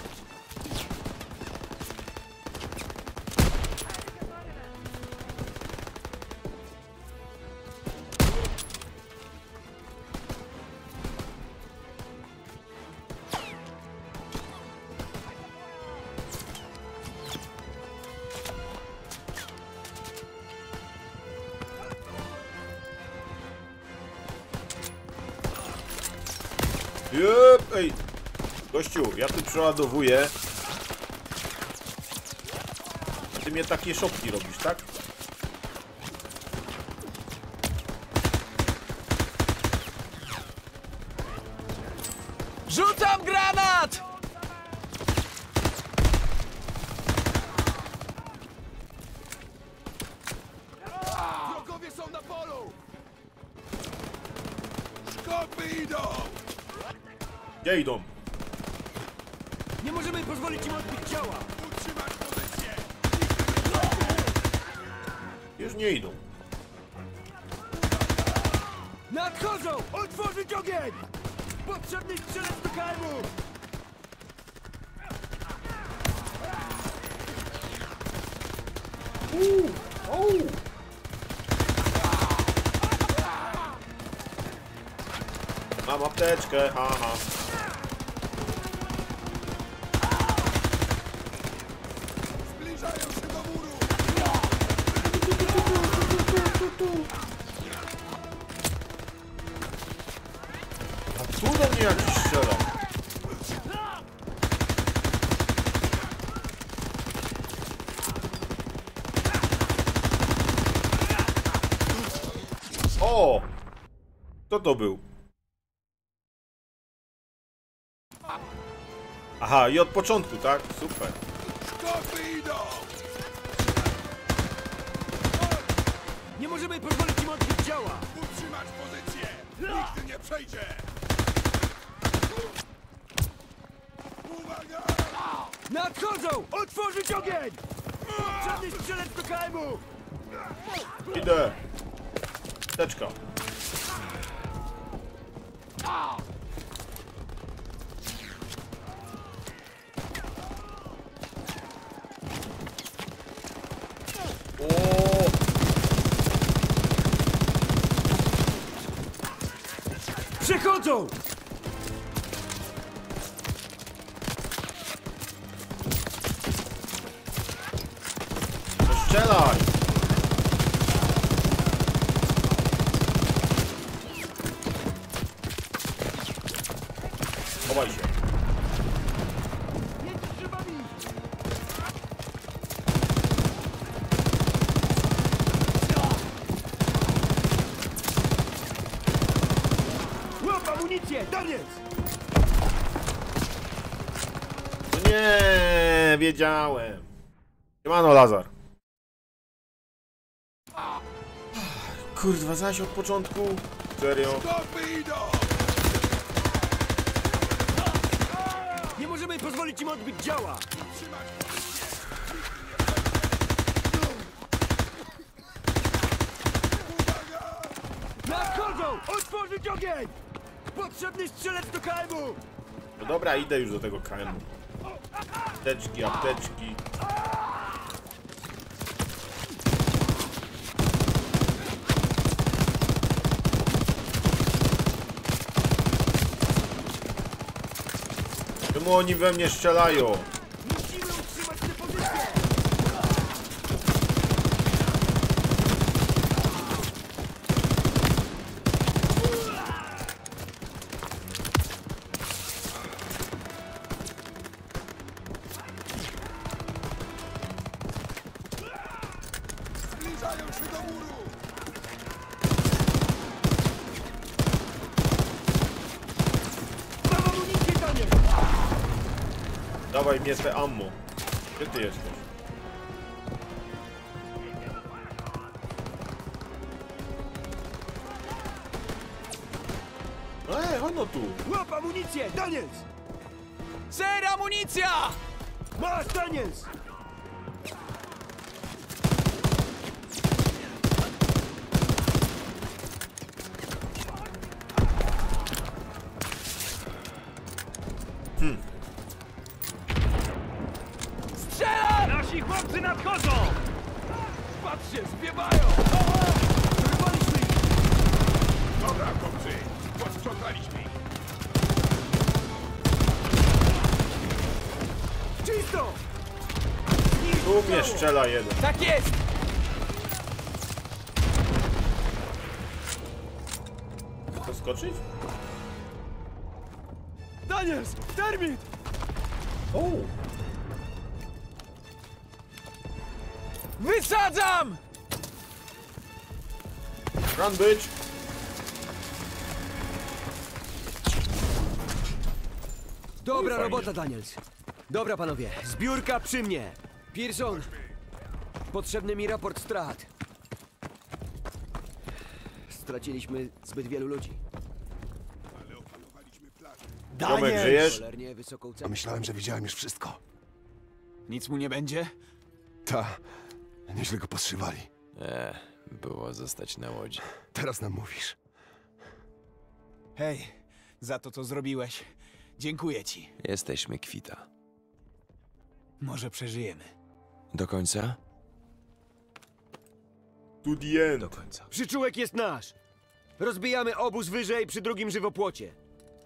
Jep, ej! Gościu, ja tu przeładowuję. Ty mnie takie szopki robisz, tak? Rzucam granat! Wrogowie są na polu! Szkopy idą! Gdzie idą? Nie możemy pozwolić im odbić ciała! Utrzymać pozycję! Już nie idą. Nadchodzą! Otworzyć ogień! Potrzebny strzelec do K M-u! Uuu, uuu. Mam apteczkę, haha. Zbliżają się do muru! A tu do mnie jakiś strzela. O! Kto to był? Aha, i od początku, tak? Super. Szkopy idą! Nie możemy pozwolić im odbić ciała! Utrzymać pozycję! Nigdy nie przejdzie! Uwaga! Nadchodzą! Otworzyć ogień! Potrzebny strzelec do K M-u! Idę. Teczka. O! Przechodzą! No strzelaj! Chowaj się. Między drzewami! Łap amunicję! Daniec! No nie, wiedziałem. Siemano, Lazar. Kurwa, zaś od początku? Serio? Szkopy idą! Nie możemy pozwolić im odbić działa! Nadchodzą! Otworzyć ogień! Potrzebny strzelec do K M u! No dobra, idę już do tego K M u. Apteczki, apteczki. Czemu oni we mnie strzelają? Musimy utrzymać tę pozycję! Zbliżają się do muru! Mam amunicję, Daniel! Dawaj mnie te ammo. Gdzie ty jesteś? Ej, ono tu! Łap amunicję, Daniels! Ser, amunicja! Masz, Daniels! Strzelam! Nasi chłopcy nadchodzą! Patrzcie, zbiewają! Wyrwaliśmy ich! Dobra, chłopcy, posprzątaliśmy ich. Czysto! Tu mnie strzela jeden. Tak jest! Chcę skoczyć? Daniels! Termit! O! Wysadzam! Run, bitch! Dobra Fajnie. robota, Daniels. Dobra, panowie. Zbiórka przy mnie. Pearson, potrzebny mi raport strat. Straciliśmy zbyt wielu ludzi. Ale opanowaliśmy plażę. Tomek, żyjesz? Cholernie wysoką A cenę. myślałem, że widziałem już wszystko. Nic mu nie będzie? Ta, nieźle go podszywali. E, było zostać na łodzi. Teraz nam mówisz. Hej, za to, co zrobiłeś. Dziękuję ci. Jesteśmy kwita. Może przeżyjemy. Do końca? To the end. Do końca. Przyczółek jest nasz. Rozbijamy obóz wyżej przy drugim żywopłocie.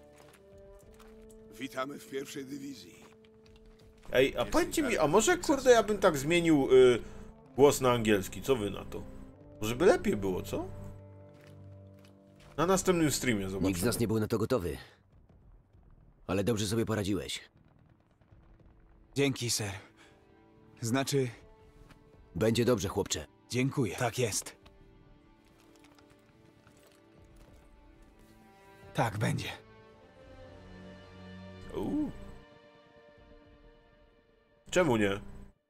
Witamy w pierwszej dywizji. Ej, a powiedzcie mi, a może kurde ja bym tak zmienił y, głos na angielski, co wy na to? Może by lepiej było, co? Na następnym streamie zobaczymy. Nikt z nas nie był na to gotowy. Ale dobrze sobie poradziłeś. Dzięki, ser. Znaczy, Będzie dobrze, chłopcze. dziękuję. Tak jest. Tak będzie. Uuu. Czemu nie?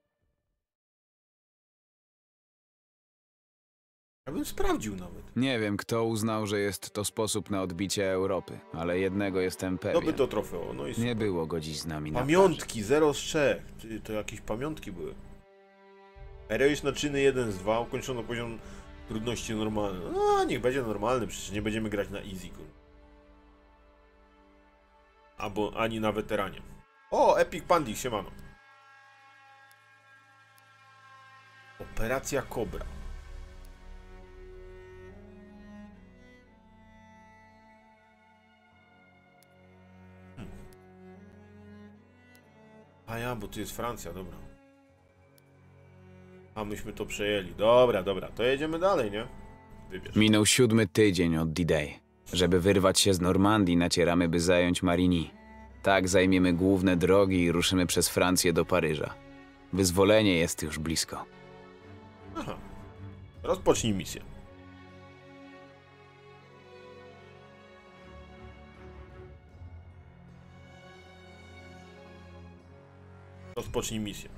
Ja bym sprawdził nawet. Nie wiem, kto uznał, że jest to sposób na odbicie Europy, ale jednego jestem To by pewien. to trofeo, no i super. Nie było go dziś z nami na Pamiątki, zero z trzech. Ty, to jakieś pamiątki były. Heroiczne czyny jeden z dwa, ukończono poziom trudności normalny. No, niech będzie normalny, przecież nie będziemy grać na easy. Kur. Albo ani na weteranie. O, Epic Pandi, siemano. Operacja Cobra. Hmm. A ja, bo tu jest Francja, dobra. A myśmy to przejęli. Dobra, dobra, to jedziemy dalej, nie? Wybierz. Minął siódmy tydzień od D-Day. Żeby wyrwać się z Normandii, nacieramy, by zająć Marigny. Tak zajmiemy główne drogi i ruszymy przez Francję do Paryża. Wyzwolenie jest już blisko. Aha. Rozpocznij misję. Rozpocznij misję.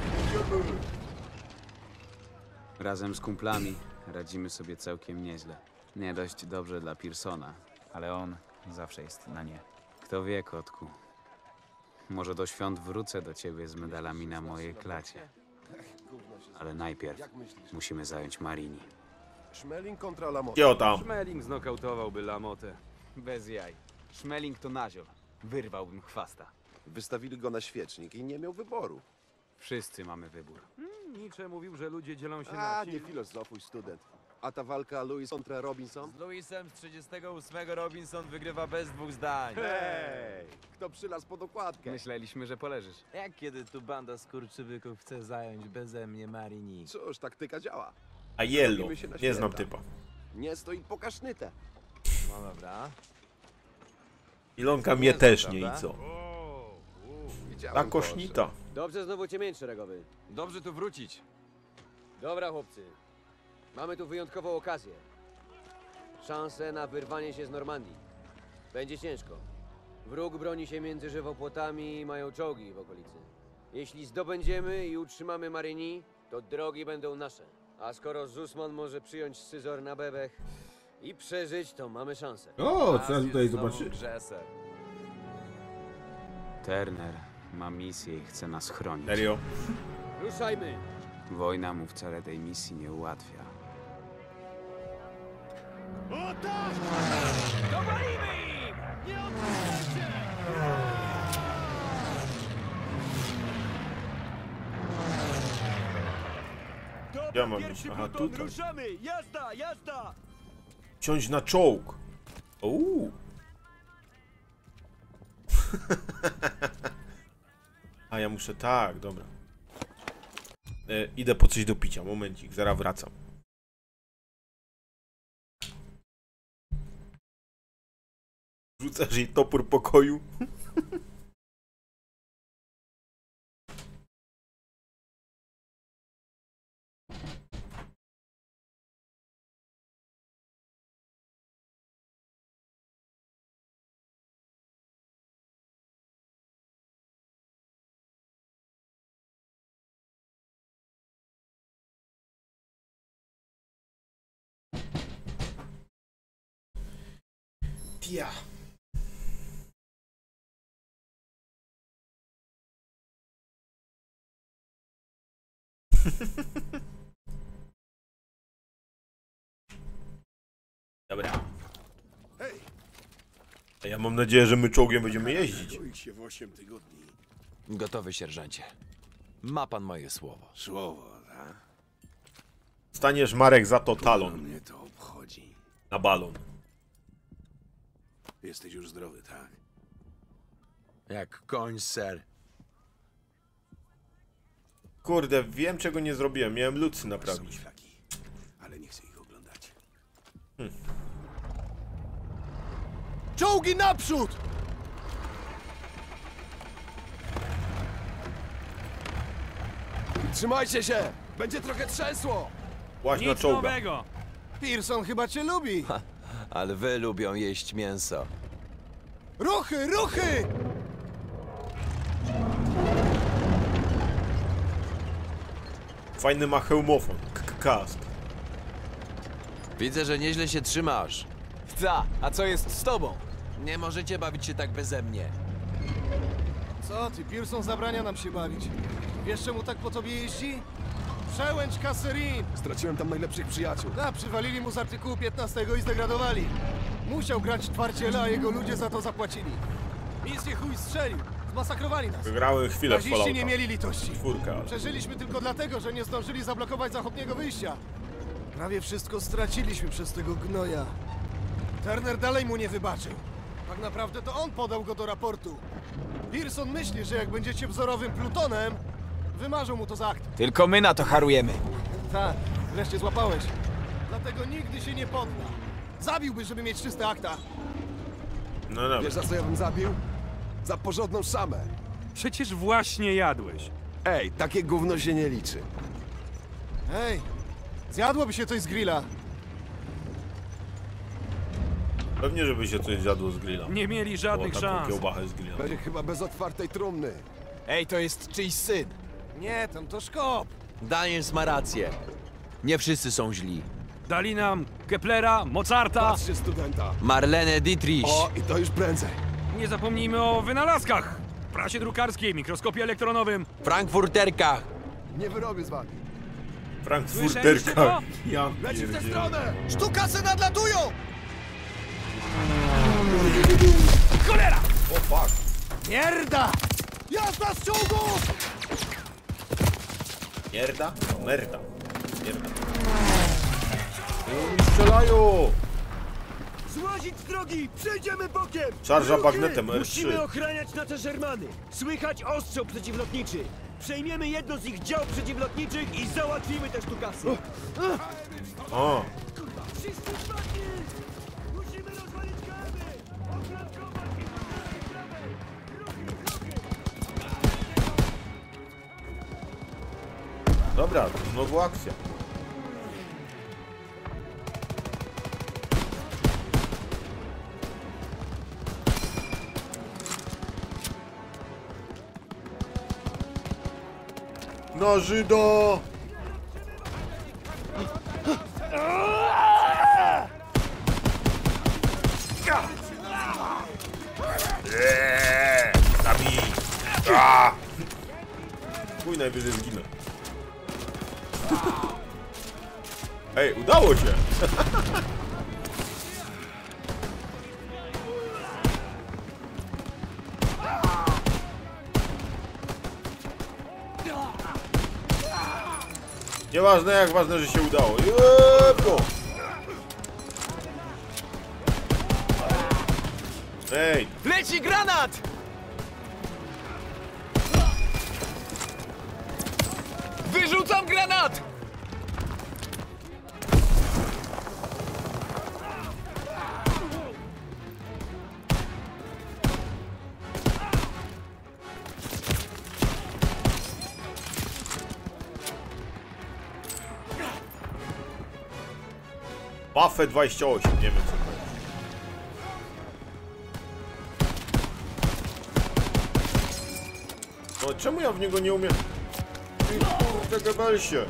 Razem z kumplami radzimy sobie całkiem nieźle. Nie dość dobrze dla Pearsona, ale on zawsze jest na nie. Kto wie, kotku. Może do świąt wrócę do ciebie z medalami na mojej klacie. Ale najpierw musimy zająć Marini. Szmeling kontra Lamotte. Gdzie o tam? Schmeling znokautowałby Lamotę. Bez jaj. Szmeling to naziol. Wyrwałbym chwasta. Wystawili go na świecznik i nie miał wyboru. Wszyscy mamy wybór. Hmm, Nietzsche mówił, że ludzie dzielą się A, na... nie filozofuj, student. A ta walka Louis kontra Robinson? Z Louisem z trzydziestego ósmego Robinson wygrywa bez dwóch zdań. Hej! Kto przylazł po dokładkę? Myśleliśmy, że poleżysz. Jak kiedy tu banda skurczybyków chce zająć beze mnie Marini? Cóż, taktyka działa. A Yellow. Robimy się na Nie znam święta. typa. Nie stoi po kasznytę. No dobra. Ilonka mnie znam, też nie i prawda? co? Widziałem Ta kośnita. Dobrze znowu cię mieć szeregowy. Dobrze tu wrócić. Dobra, chłopcy. Mamy tu wyjątkową okazję. Szansę na wyrwanie się z Normandii. Będzie ciężko. Wróg broni się między żywopłotami i mają czołgi w okolicy. Jeśli zdobędziemy i utrzymamy Marigny, to drogi będą nasze. A skoro Zussman może przyjąć scyzor na bebech i przeżyć, to mamy szansę. O, co ja tutaj Znowu zobaczyć? Grzeser. Turner ma misję i chce nas chronić. Serio? Ruszajmy! Wojna mu wcale tej misji nie ułatwia. Ja mam iść. Aha, tutaj. Ruszamy! Jazda, jazda! Wsiąść na czołg. Uuu. A ja muszę tak, dobra. E, idę po coś do picia, momencik, zaraz wracam. Rzucasz jej topór pokoju. Tia. Dobra. Hej! A ja mam nadzieję, że my czołgiem będziemy jeździć. Goi się w osiem tygodni. Gotowy, sierżancie. Ma pan moje słowo. Słowo, tak? Staniesz, Marek, za to Co talon mnie to obchodzi? na balon. Jesteś już zdrowy, tak? Jak koń, ser. Kurde, wiem czego nie zrobiłem. Miałem lucy Są naprawić. szlaki, ale nie chcę ich oglądać. Czołgi naprzód! Trzymajcie się! Będzie trochę trzęsło! Łaź na czołga. Pearson chyba cię lubi! Ale wy lubią jeść mięso. Ruchy, ruchy! Fajny ma hełmofon. Kask. Widzę, że nieźle się trzymasz. Ta, a co jest z tobą? Nie możecie bawić się tak beze mnie. Co ty, Pearson zabrania nam się bawić. Wiesz czemu tak po tobie jeździ? Przełęcz Kasserin! Straciłem tam najlepszych przyjaciół. Da, przywalili mu z artykułu piętnastego i zdegradowali. Musiał grać twardziela, a jego ludzie za to zapłacili. Misję chuj strzelił. Zmasakrowali nas. Wygrałem chwilę w Naziści Fallouta. nie mieli litości. Czwórka. Przeżyliśmy tylko dlatego, że nie zdążyli zablokować zachodniego wyjścia. Prawie wszystko straciliśmy przez tego gnoja. Turner dalej mu nie wybaczył. Tak naprawdę to on podał go do raportu. Pearson myśli, że jak będziecie wzorowym plutonem, wymarzą mu to z akt. Tylko my na to harujemy. Tak, wreszcie złapałeś. Dlatego nigdy się nie podda. Zabiłby, żeby mieć czyste akta. No dobra. Wiesz, za co ja bym zabił? Za porządną szamę. Przecież właśnie jadłeś. Ej, takie gówno się nie liczy. Hej, zjadłoby się coś z grilla. Pewnie, żeby się coś zjadło z grilla. Nie mieli żadnych Było taką szans. kiełbachę z grilla. Będzie chyba bez otwartej trumny. Ej, to jest czyjś syn. Nie, tam to szkop. Daniels ma rację. Nie wszyscy są źli. Dali nam Keplera, Mozarta. Patrzcie, studenta. Marlene Dietrich. O, i to już prędzej. Nie zapomnijmy o wynalazkach. W prasie drukarskiej, mikroskopie elektronowym. Frankfurterkach. Nie wyrobię z wami. Frankfurterka. Ja Leci w tę pierdzielę. stronę! Sztukasy nadlatują! Cholera! O fuck. Mierda! Jazda z czołgów! Mierda? Merda. Mierda. Oni mi strzelają! Złazić z drogi! Przejdziemy bokiem! Szarża Ruchy! bagnetem R Musimy trzy. ochraniać nasze Shermany! Słychać ostrzał przeciwlotniczy! Przejmiemy jedno z ich dział przeciwlotniczych i załatwimy te sztukasy! O. Kurwa! Wszyscy spadnie! Musimy rozwalić karmy! Oflankować ich od lewej prawej! Ruchy, ruchy! Dobra, to znowu akcja. Na Żyda! Eee, zabij! Ah! Chuj, najwyżej zginę. Ej, udało się! Nieważne jak, ważne, że się udało. Jepo! Ej! Leci granat! Wyrzucam granat! Buffet dwadzieścia osiem, nie wiem co to jest. No czemu ja w niego nie umiem? Kurde, Gebelsie.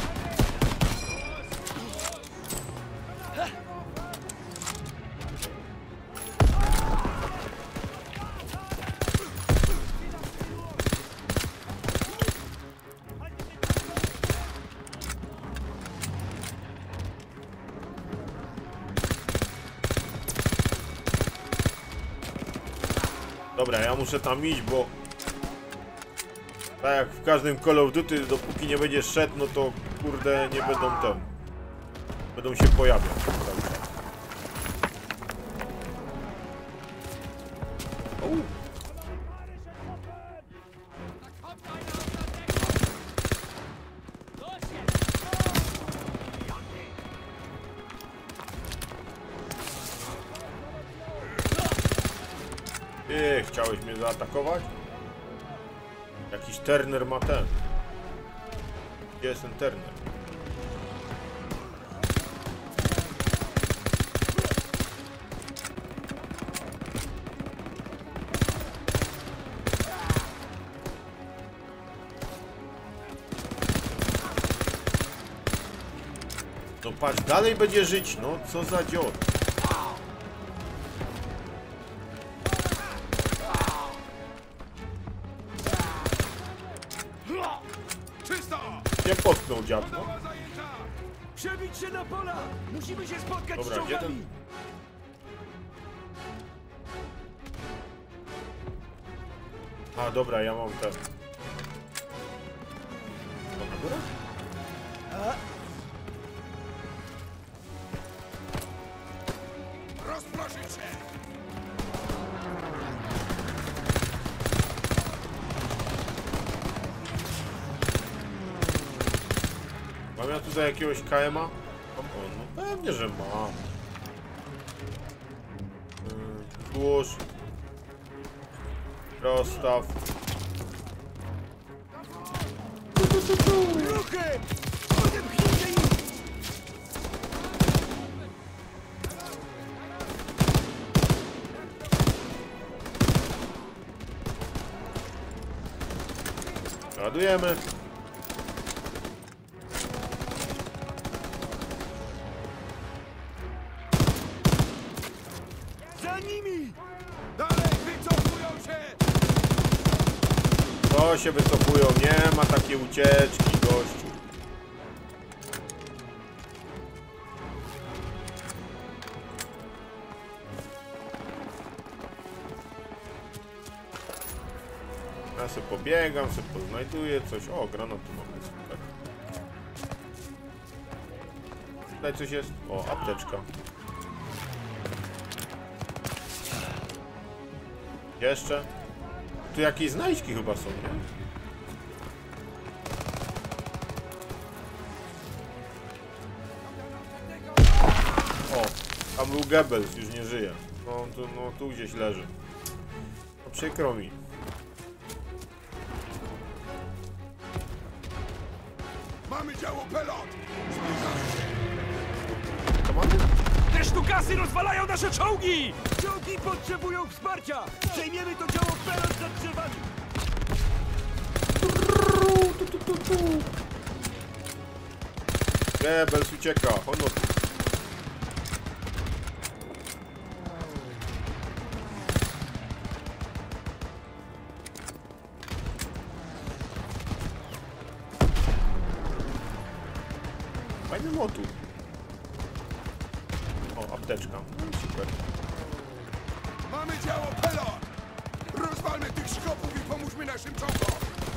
Dobra, ja muszę tam iść, bo tak jak w każdym Call of Duty, dopóki nie będziesz szedł, no to kurde nie będą tam. Będą się pojawiać cały czas. U. Ty, chciałeś mnie zaatakować? Jakiś Turner ma ten. Gdzie jest ten Turner? No patrz, dalej będzie żyć, no co za dziot. Nie potknął dziad, no. Przebić się na pola! Musimy się spotkać Dobra, z gdzie czołgami! ten- A dobra, ja mam ten. To na górę? Rozproszyć się! Mam ja tutaj jakiegoś K M a? Mam, o, no pewnie, że mam. Yy, Złóż. Rozstaw. Ruchy! Odepchnijcie ich! Ładujemy. Za nimi! Dalej, wycofują się! To się wycofują, nie ma takiej ucieczki, gościu. Ja sobie pobiegam, sobie poznajduję coś. O, granat tu mamy, super. Tutaj coś jest. O, apteczka. Jeszcze. Tu jakieś znajdźki chyba są, nie? O, tam był Goebbels, już nie żyje. No, tu, no tu gdzieś leży. No przykro mi. Mamy działo pelot! To mamy? Te sztukasy rozwalają nasze czołgi! Czołgi potrzebują wsparcia! Przejmiemy to działo pelot za drzewami! Goebbels ucieka, honor. Fajny motyw. O, apteczka. No, super. Mamy działo pelot! Rozwalmy tych szkopów i pomóżmy naszym czołgom!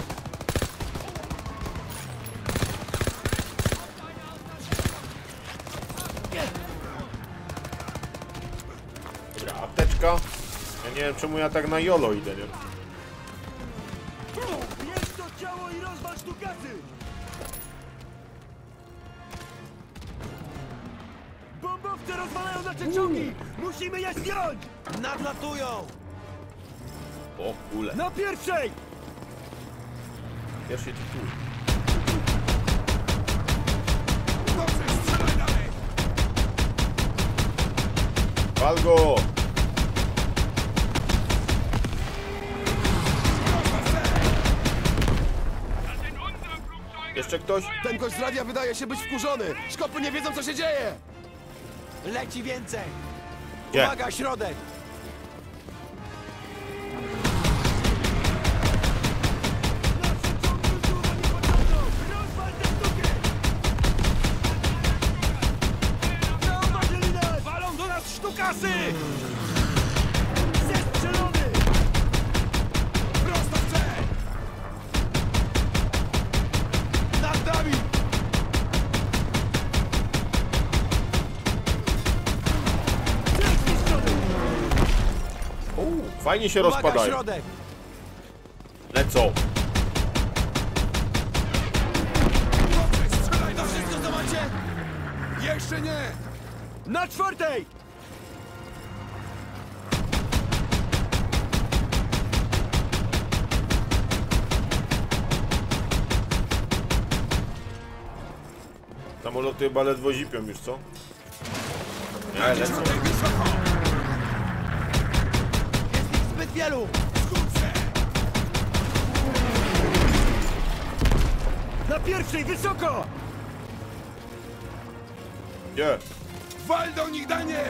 Dobra, apteczka. Ja nie wiem czemu ja tak na jolo idę, nie? Bierz to ciało i rozwal sztukasy! Bombowce rozwalają nasze czołgi! Musimy je zdjąć! Nadlatują! O, kule. Na pierwszej! Pierwszy tytuł. Dobrze, strzelaj dalej! Wal go! Jeszcze ktoś? Ten gość z radia wydaje się być wkurzony. Szkopy nie wiedzą, co się dzieje. Leci więcej! Gdzie? Uwaga, środek! Nasze czołgi już długo nie pociągną! Rozwal tę sztukę! Zauważyli nas! Walą do nas sztukasy! Zestrzelony! Prosto w cel! Nad nami! Uuu, fajnie się Uwaga, rozpadają. środek! Lecą. Dobrze, strzelaj dalej! Wszystko co macie? Jeszcze nie! Na czwartej! Samoloty chyba ledwo zipią już, co? Nie, lecą. Tutaj wysoko! Jest ich zbyt wielu! Skup się! Na pierwszej, wysoko! Gdzie? Wal do nich, Daniel!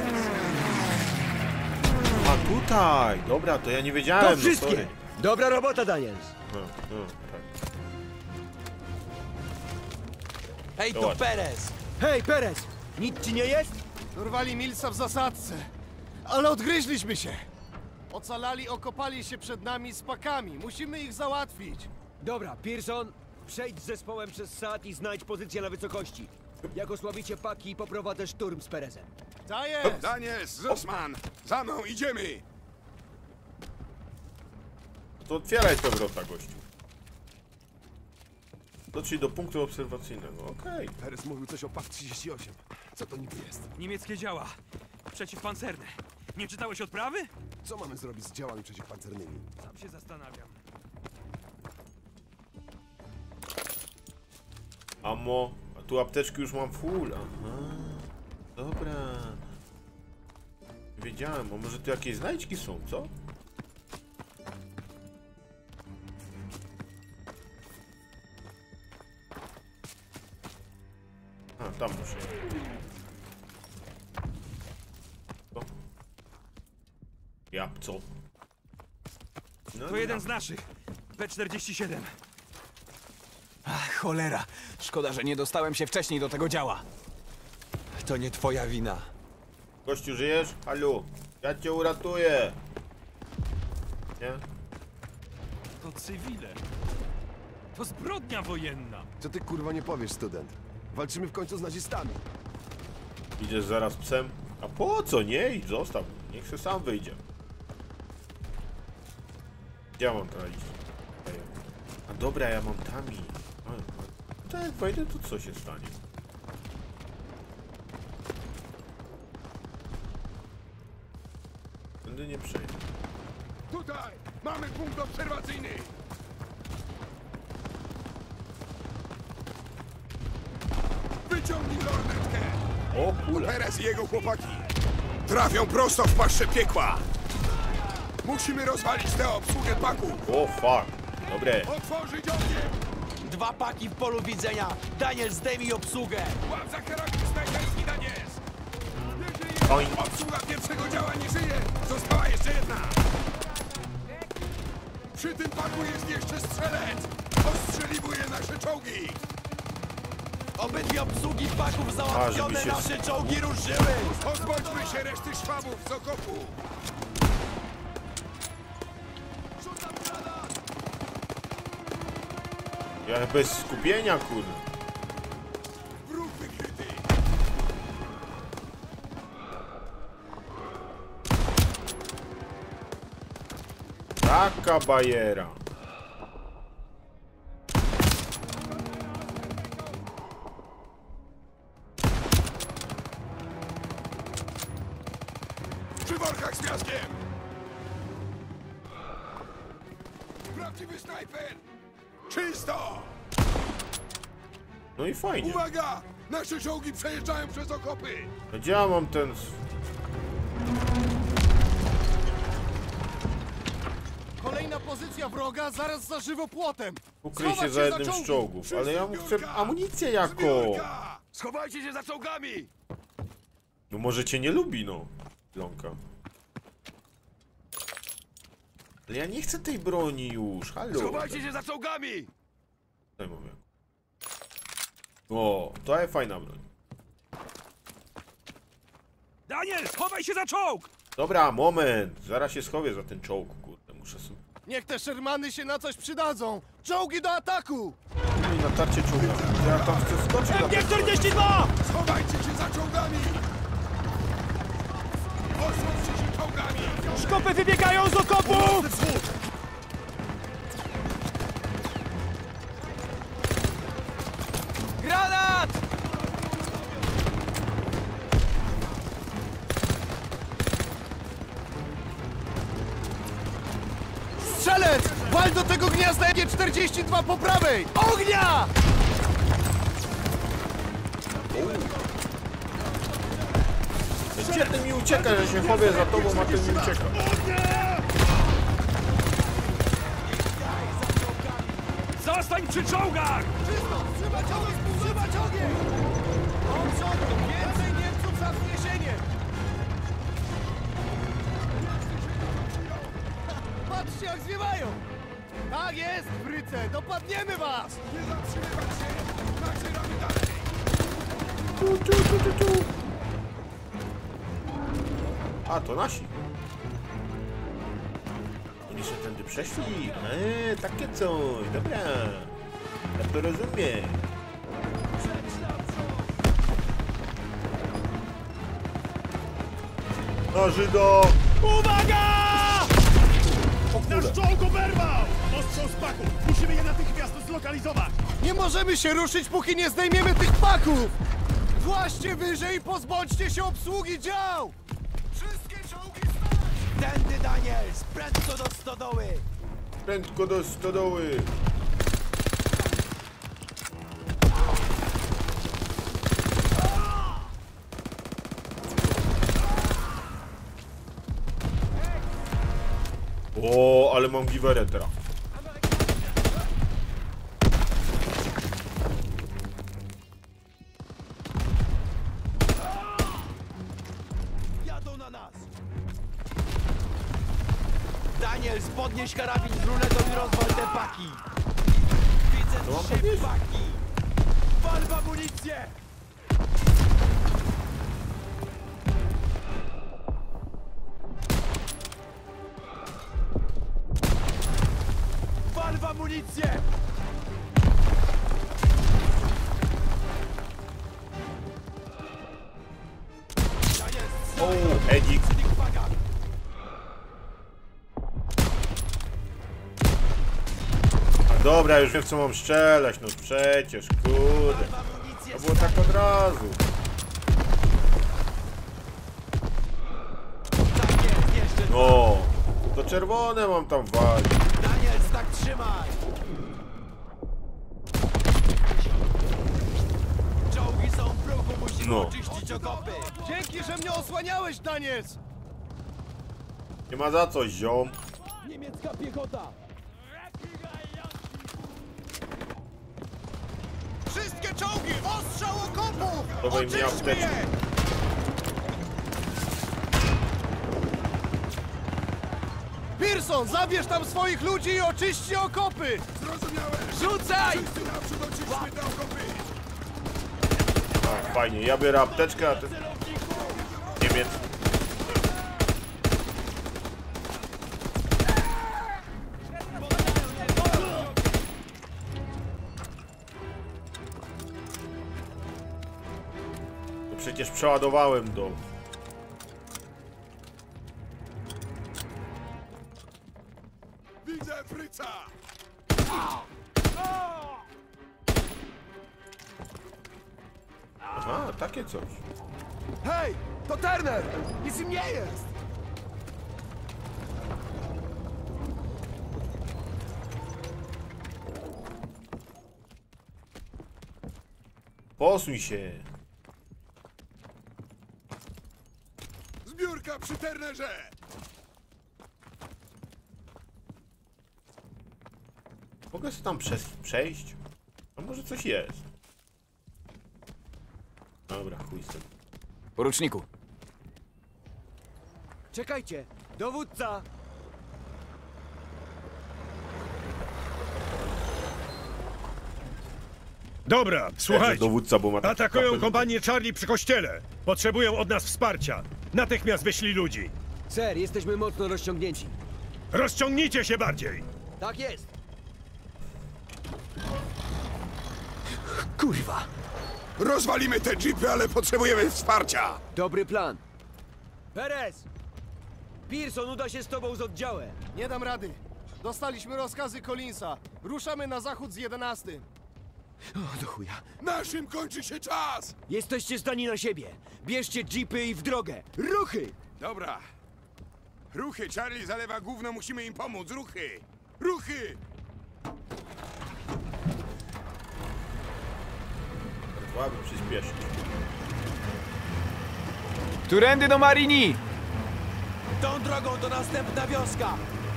A tutaj! Dobra, to ja nie wiedziałem. To wszystkie! No, sorry. Dobra robota, Daniels! No, no, tak. Hej, to Zobacz. Perez! Hej, Perez! Nic ci nie jest? Dorwali Millsa w zasadce. Ale odgryźliśmy się. Ocalali, okopali się przed nami z pakami. Musimy ich załatwić. Dobra, Pearson, przejdź z zespołem przez sad i znajdź pozycję na wysokości. Jak osłabicie paki, poprowadzę szturm z Perezem. Ta jest! Daniel, Zussman! Za mną, idziemy! To otwieraj te wrota, gościu. Dotrzyj do punktu obserwacyjnego, okej. Perez mówił coś o P A K trzydzieści osiem. Co to niby jest? Niemieckie działa. Przeciwpancerne. Nie czytałeś odprawy? Co mamy zrobić z działami przeciwpancernymi? Sam się zastanawiam. Ammo. A tu apteczki już mam full. Aha. Dobra. Wiedziałem, a może tu jakieś znajdźki są, co? A, tam muszę. Co? Jap, co? No, To jeden z naszych. P czterdzieści siedem. Ach, cholera. Szkoda, że nie dostałem się wcześniej do tego działa. To nie twoja wina. Gościu, żyjesz? Halo, ja cię uratuję. Nie? To cywile. To zbrodnia wojenna. Co ty kurwa nie powiesz, student? Walczymy w końcu z nazistami. Idziesz zaraz psem? A po co? Nie idź, zostaw. Niech się sam wyjdzie. Gdzie ja mam to iść? A dobra, ja mam tami. To jak wejdę, to co się stanie? Będę nie przejdę. Tutaj! Mamy punkt obserwacyjny! Wyciągnij lornetkę! O kule! Teraz i jego chłopaki trafią prosto w paszczę piekła! Musimy rozwalić tę obsługę paku! O fuck! Dobre! Otworzyć ogień! Dwa paki w polu widzenia! Daniel, zdejmij obsługę! Łap za karabin snajperski, Daniels! Oj. Jeżeli obsługa pierwszego działa nie żyje, została jeszcze jedna! Przy tym paku jest jeszcze strzelec! Ostrzeliwuje nasze czołgi! Obydwie obsługi paków załatwione, się... nasze czołgi ruszyły! Pozbądźmy się reszty szwabów z okopu! Ja bez skupienia, kurde. Wróg wykryty! Taka bajera. Przy workach z piaskiem! Prawdziwy snajper! Czysto! No i fajnie. Uwaga! Nasze czołgi przejeżdżają przez okopy! Gdzie ja mam ten... Kolejna pozycja wroga zaraz za żywopłotem. Ukryj się Schować za jednym czołgi. z czołgów, ale ja mu chcę amunicję jako. Zbiórka! Schowajcie się za czołgami! No może cię nie lubi, no. Plonka. Ale ja nie chcę tej broni już, halo. Schowajcie się za czołgami! Daj mówię. O, to jest fajna broń. Daniel, schowaj się za czołg! Dobra, moment. Zaraz się schowię za ten czołg, kurde. Muszę sobie... Niech te Shermany się na coś przydadzą. Czołgi do ataku! I na tarcie czołga. Ja tam chcę skoczyć na M G ten... czterdzieści dwa! Schowajcie się za czołgami! Osłoncie się czołgami! Szkopy wybiegają z okopu! Granat! Strzelec! Wal do tego gniazda M G czterdzieści dwa po prawej! Ognia! Gdzie ty mi uciekasz? Ja się chowię za tobą, a ty mi uciekasz. Zostań przy czołgach! Czysto! Wstrzymać ogień! Wstrzymać ogień! Od przodu! Więcej Niemców za wzniesienie! Patrzcie, jak zwiewają! Tak jest, Bryce! Dopadniemy was! Nie zatrzymywać się! Nacieramy dalej! Tu, tu, tu, tu, tu. A, to nasi. Oni się tędy przeszli. Eee, takie coś. Dobra. Ja to rozumiem. Na Żydo! Uwaga! Nasz czołg oberwał! Ostrzał z paku! Musimy je natychmiast zlokalizować! Nie możemy się ruszyć, póki nie zdejmiemy tych paków! Właście wyżej i pozbądźcie się obsługi dział! Wszystkie czołgi stać! Tędy, Daniel! Prędko do stodoły! Prędko do stodoły. O, ale mam giwerę teraz. Jadą na nas! Daniel, Daniels, podnieś karabin z lunetą i rozwal te paki! Widzę trzy paki! Wal w amunicję! Wal w amunicję! O, Edzik. A dobra, już wiem, w co mam strzelać, no przecież, kurde. To było tak od razu. No, to czerwone mam tam walić. Daniels, tak trzymaj! Czołgi są w bruchu, musimy No. oczyścić okopy! Dzięki, że mnie osłaniałeś, Daniels! Nie ma za coś, ziom. Niemiecka piechota! Wszystkie czołgi! Ostrzał okopów! Dawaj mi Oczyśćmy apteczkę. je! Pearson, zabierz tam swoich ludzi i oczyści okopy! Zrozumiałem! Rzucaj! Wszyscy naprzód oczyśćmy te okopy! A, fajnie, ja biorę apteczkę, a ty... Niemiec. No przecież przeładowałem do... Widzę Fryca! Aha, takie coś. Hej, to Turner! Nic im nie jest! Posuń się. Zbiórka przy Turnerze! Mogę sobie tam przez, przejść? A może coś jest? Dobra, chuj z tym. Poruczniku, Czekajcie! Dowódca! Dobra, słuchajcie. Dowódca, bo ma taki Atakują kapel. kompanię Charlie przy kościele. Potrzebują od nas wsparcia. Natychmiast wyślij ludzi. Ser, jesteśmy mocno rozciągnięci. Rozciągnijcie się bardziej. Tak jest! Kurwa! Rozwalimy te jeepy, ale potrzebujemy wsparcia! Dobry plan. Perez! Pearson uda się z tobą z oddziałem. Nie dam rady. Dostaliśmy rozkazy Collinsa. Ruszamy na zachód z jedenastym. O, do chuja. Naszym kończy się czas! Jesteście zdani na siebie. Bierzcie jeepy i w drogę. Ruchy! Dobra. Ruchy, Charlie zalewa gówno, musimy im pomóc. Ruchy! Ruchy! Słaby przyspieszyć. którędy do Marini? Tą drogą to następna wioska!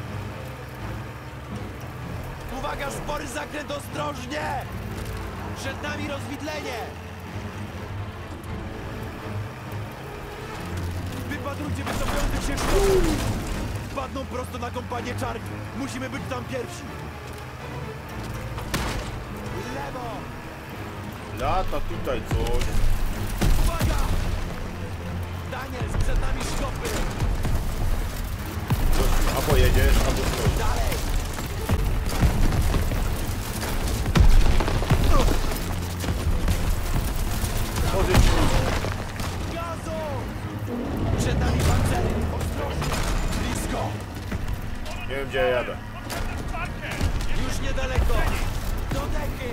Uwaga, spory zakręt, ostrożnie! Przed nami rozwidlenie! Wypatrujcie wycofujących się szkołów! Wpadną prosto na kompanię Charlie. Musimy być tam pierwsi. Lewo! Lata tutaj coś. Uwaga! Daniels, przed nami szkopy! Albo jedziesz, albo stoisz. Dalej! Gazu! Przed nami pancery! Ostrożnie! Blisko! Nie wiem, gdzie ja jadę. Już niedaleko! Do dechy!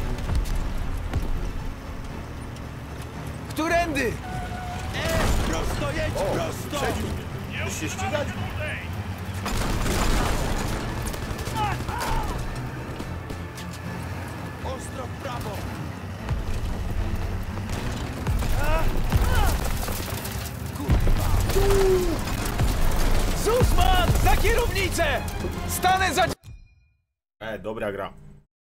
Którędy? E, prosto jedź, O, prosto! wyprzedził mnie. Chcesz się ścigać? Ostro w prawo! Susman! Za kierownicę! Stanę za... E, dobra gra.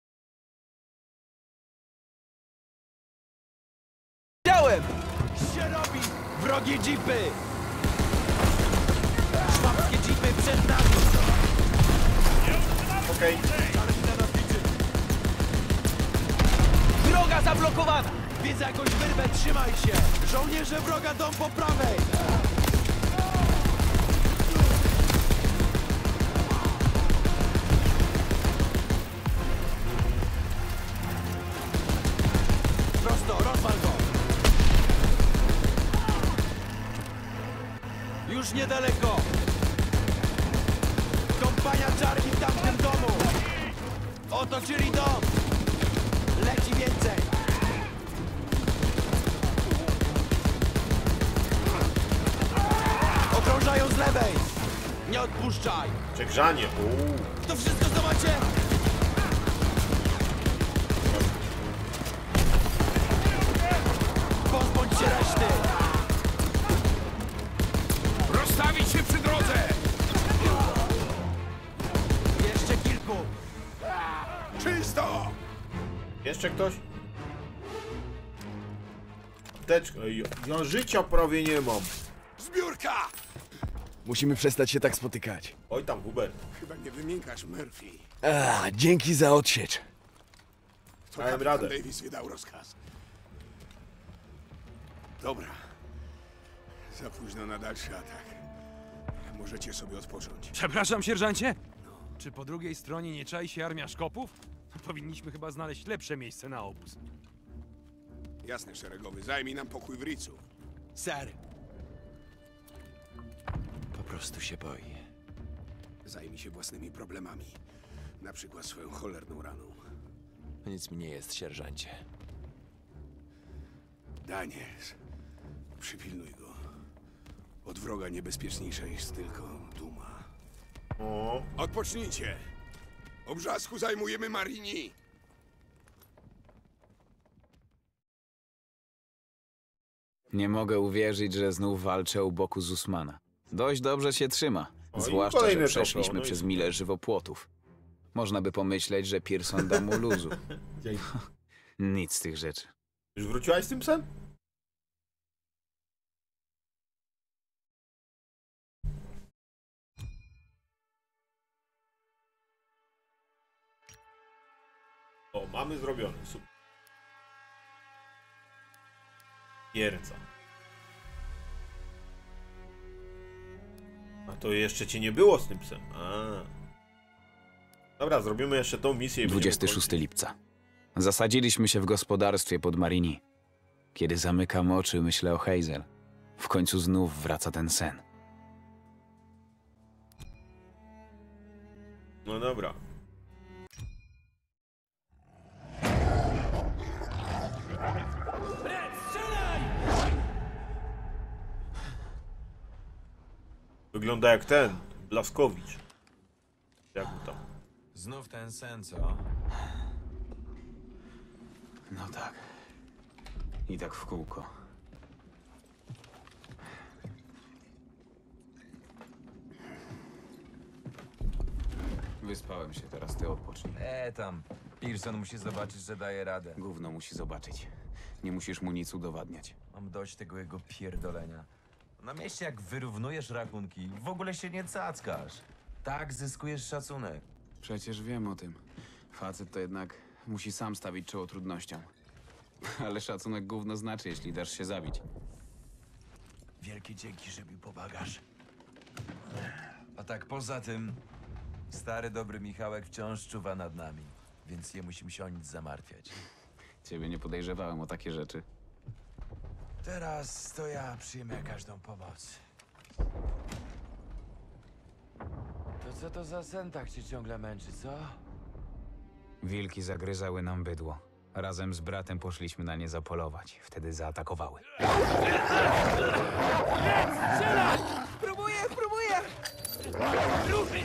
Działem! się robi! Wrogie jeepy! Szwabskie jeepy przed nami! okej. Droga zablokowana! Widzę jakąś wyrwę, trzymaj się! Żołnierze wroga dom po prawej! Prosto, rozwal go! Już niedaleko! Kompania czarni w tamtym domu! Otoczyli dom! Leci więcej! Okrążają z lewej! Nie odpuszczaj! Przegrzanie. Uuu. To wszystko zobaczcie! Pozbądź się reszty! Rozstawić się przy drodze! Jeszcze kilku! Czysto! Jeszcze ktoś? Apteczka. Ja, ja życia prawie nie mam. Zbiórka! Musimy przestać się tak spotykać. Oj tam, Hubert. Chyba nie wymiękasz, Murphy. A, dzięki za odsiecz. To Dałem kapitan radę. Davis wydał rozkaz. Dobra. Za późno na dalszy atak. Możecie sobie odpocząć. Przepraszam, sierżancie? Czy po drugiej stronie nie czai się armia szkopów? Powinniśmy chyba znaleźć lepsze miejsce na obóz. Jasne, szeregowy. Zajmij nam pokój w Ricu. Ser. Po prostu się boi. Zajmij się własnymi problemami. Na przykład swoją cholerną raną. Nic mi nie jest, sierżancie. Daniels, przypilnuj go. Od wroga niebezpieczniejsza jest tylko duma. O. Odpocznijcie! Obrzasku zajmujemy Marini! Nie mogę uwierzyć, że znów walczę u boku Zusmana. Dość dobrze się trzyma. O, i Zwłaszcza, że kolejne przeszliśmy trofeo, no i przez super. mile żywopłotów. Można by pomyśleć, że Pearson da mu luzu. Dzięki. Nic z tych rzeczy. Już wróciłaś z tym psem? O, mamy zrobione. Super. Pierdza. A to jeszcze cię nie było z tym psem. A. Dobra, zrobimy jeszcze tą misję. i dwudziestego szóstego będziemy lipca. Zasadziliśmy się w gospodarstwie pod Marini. Kiedy zamykam oczy, myślę o Hazel. W końcu znów wraca ten sen. kończyć. No dobra. Wygląda jak ten, Blaskowicz. Jak mu tam? Znów ten sen, co? No tak. I tak w kółko. Wyspałem się, teraz ty odpocznij. E tam. Pearson musi zobaczyć, że daje radę. Gówno musi zobaczyć. Nie musisz mu nic udowadniać. Mam dość tego jego pierdolenia. Na mieście jak wyrównujesz rachunki, w ogóle się nie cackasz. Tak zyskujesz szacunek. Przecież wiem o tym. Facet to jednak musi sam stawić czoło trudnościom. Ale szacunek gówno znaczy, jeśli dasz się zabić. Wielkie dzięki, że mi pomagasz. A tak poza tym, stary dobry Michałek wciąż czuwa nad nami, więc nie musimy się o nic zamartwiać. Ciebie nie podejrzewałem o takie rzeczy. Teraz to ja przyjmę każdą pomoc. To co to za sen tak cię ciągle męczy, co? Wilki zagryzały nam bydło. Razem z bratem poszliśmy na nie zapolować. Wtedy zaatakowały. Strzelaj! Próbuję, próbuję! Ruchy!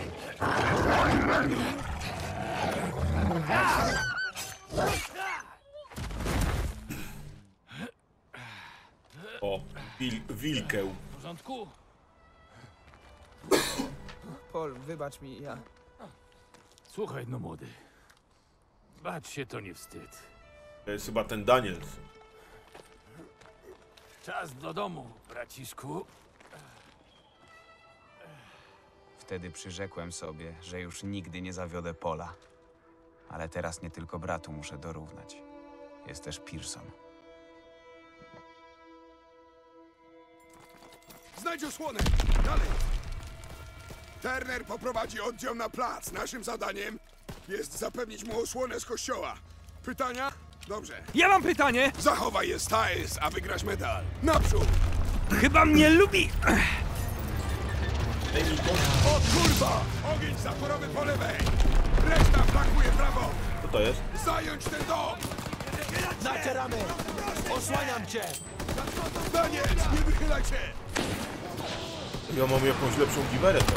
O, wil, wilkę. W porządku? Paul, wybacz mi, ja... Słuchaj, no młody. Bać się to nie wstyd. To jest chyba ten Daniels. Czas do domu, braciszku. Wtedy przyrzekłem sobie, że już nigdy nie zawiodę Paula. Ale teraz nie tylko bratu muszę dorównać. Jest też Pearson. Znajdź osłonę! Dalej! Turner poprowadzi oddział na plac. Naszym zadaniem jest zapewnić mu osłonę z kościoła. Pytania? Dobrze. Ja mam pytanie! Zachowaj je, Styles, a wygrasz medal. Naprzód! Chyba mnie lubi! O kurwa! Ogień zaporowy po lewej! Reszta flankuje prawo! Co to jest? Zająć ten dom! Nacieramy! Osłaniam cię! Daniec, nie wychylaj się! Ja mam jakąś lepszą giwerę to.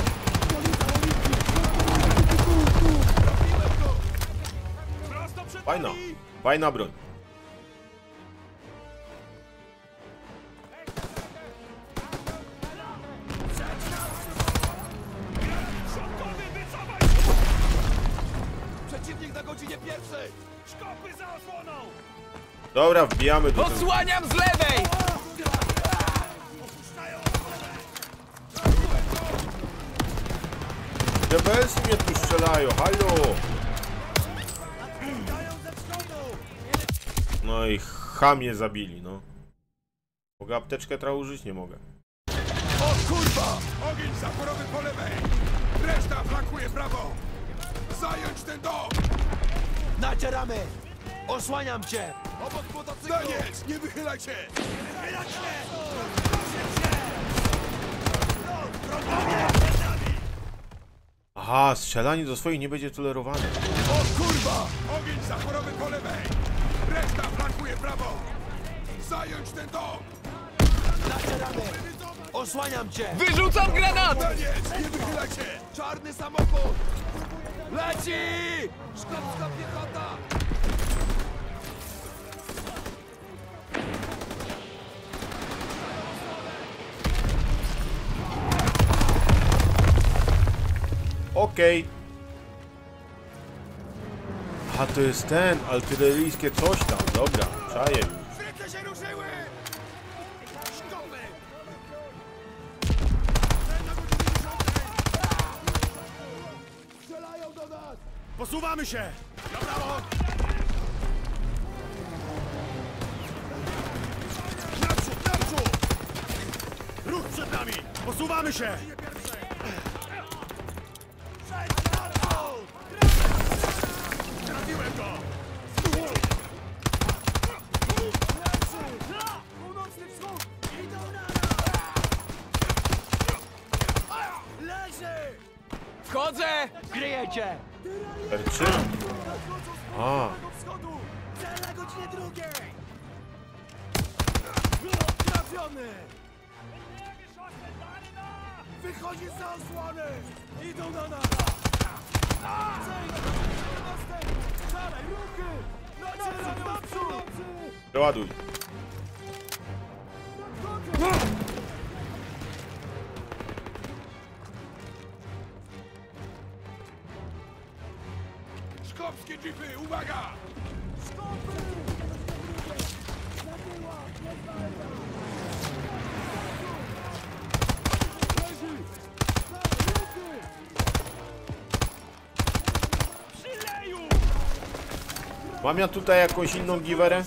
Fajna, fajna broń. Przeciwnik na godzinie pierwszej! Szkopy za osłoną! Dobra, wbijamy do tego. Odsłaniam z lewej! D B S mnie tu strzelają, halo! No i chamie zabili, no. Mogę apteczkę teraz użyć? Nie mogę. O kurwa! Ogień zaporowy po lewej! Reszta flankuje prawo! Zająć ten dom! Nacieramy! Osłaniam cię! Obok motocyklu! Daniec, nie wychylaj się! Wychylać się! Aha, strzelanie do swoich nie będzie tolerowane. O kurwa! Ogień zaporowy po lewej! Reszta flankuje prawo! Zająć ten dom! Nacieramy! Osłaniam cię! Wyrzucam granat! Daniec, nie wychylaj się! Czarny samochód! Leci! Szkopska piechota! Okej. Okay. A to jest ten, artyleryjskie coś tam, dobra, czaję. Ręce się ruszyły! Szkopy! Strzelają do nas! Posuwamy się! Dobra, naprzód, naprzód! Ruch przed nami! Posuwamy się! Trafiłem go! Północny wschód! Idą na nas! Leży! Wchodzę! Kryję cię! R trzy? A. Wschodu! Cel na godzinie drugiej! Trafiony! Wychodzi za osłony! Idą na nas! Szalej, ruchy! Nacierają naprzód! Przeładuj. Szkopskie jeepy, uwaga! Mam ja tutaj jakąś inną giwerę?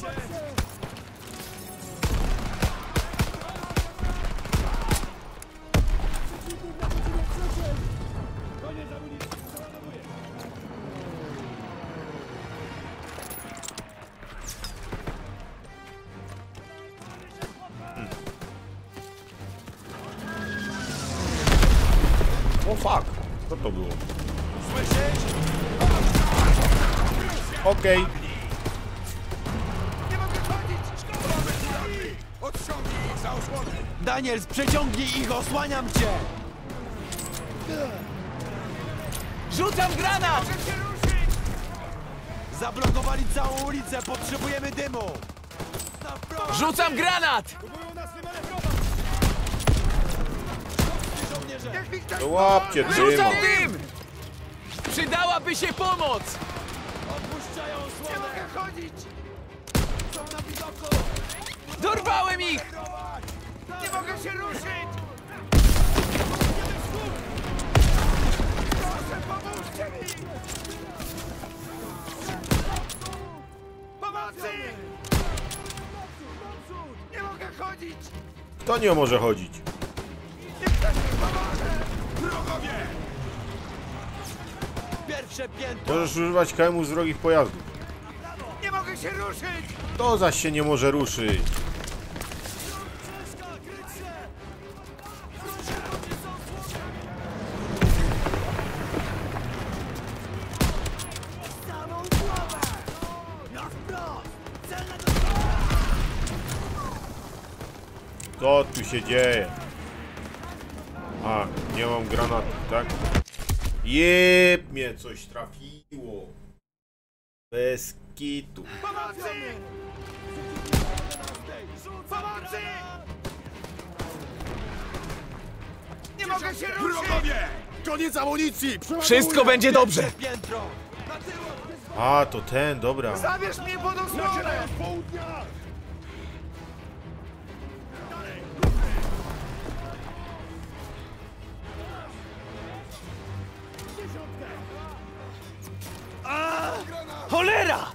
O fuck, co to było? Okej. Okay. Odciągnij ich za osłonę! Daniels, przeciągnij ich, osłaniam cię! Rzucam granat! Zablokowali całą ulicę, potrzebujemy dymu! Rzucam granat! To łapcie Rzucam dyma. dym! Przydałaby się pomoc! Opuszczają osłonę! Nie mogę chodzić! Są na widoku! Dorwałem ich! Nie mogę się ruszyć! Pomocy! Nie mogę chodzić! Kto nie może chodzić? Wrogowie! Pierwsze piętro! Możesz używać K M-u z wrogich pojazdów. Nie mogę się ruszyć! Kto zaś się nie może ruszyć? Co tu się dzieje? A, nie mam granatu, tak? Jeb mnie coś trafiło. Bez kitu. Pomocy! Pomocy! Nie mogę się ruszyć! Wrogowie! Koniec amunicji! Wszystko będzie dobrze! A, to ten, dobra. Zabierz mnie pod osłonę! z południa! Cholera!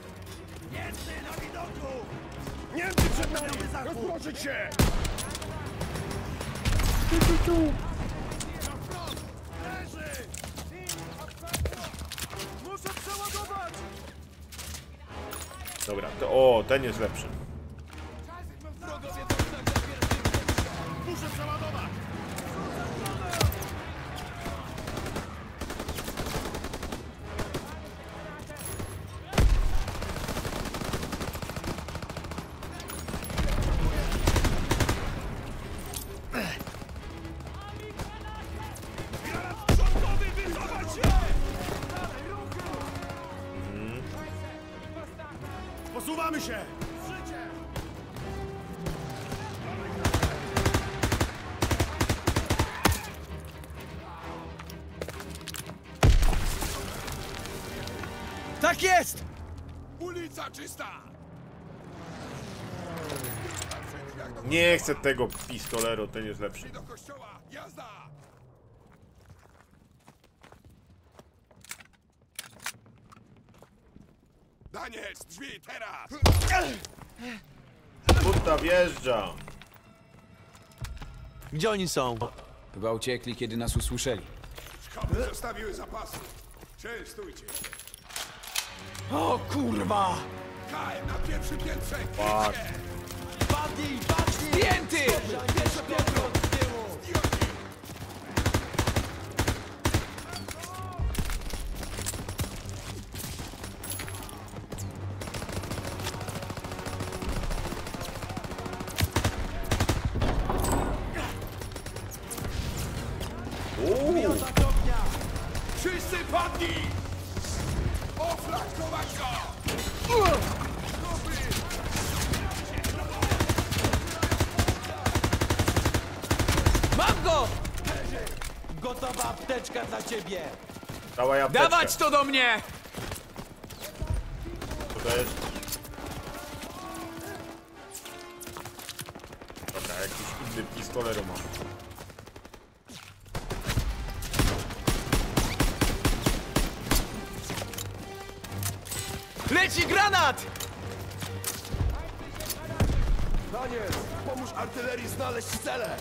Niemcy przed nami! Rozproszyć się! Muszę przeładować! Dobra, to, o, ten jest lepszy. Muszę przeładować! Posuwamy się! Tak jest! Ulica czysta! Nie chcę tego pistolero, ten jest lepszy. Do kościoła! Jazda! Daniel, z drzwi, teraz! Buta wjeżdża. Gdzie oni są? Chyba uciekli, kiedy nas usłyszeli. Szkoły zostawiły zapasy. Częstujcie. O kurwa! K M na pierwszym piętrze! Fuck. Padnij, padnij! Zdjęty! Pierwsze piętro z tyłu! Wszyscy padli! Oflankować go! Mam go! Gotowa apteczka dla ciebie! Dawaj apteczkę. Dawać to do mnie! Co to jest? Dobra, jakiś inny pistolero mam. Leci granat! Daniel, pomóż artylerii znaleźć cele!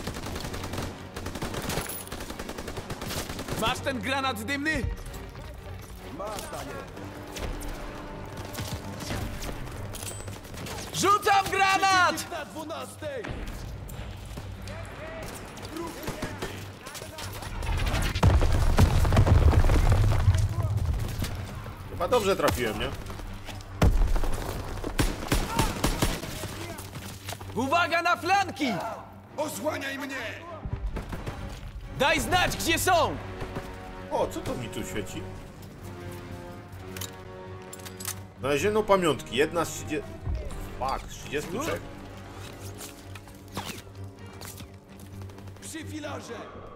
Masz ten granat dymny? Masz, Daniel! Rzucam granat! Na dwunastej! Chyba dobrze trafiłem, nie? Uwaga na flanki! Osłaniaj mnie! Daj znać, gdzie są! O, co to mi tu świeci? Znaleziono pamiątki. Jedna z trzydziestu... Fuck, z trzydziestu trzech. Przy filarze!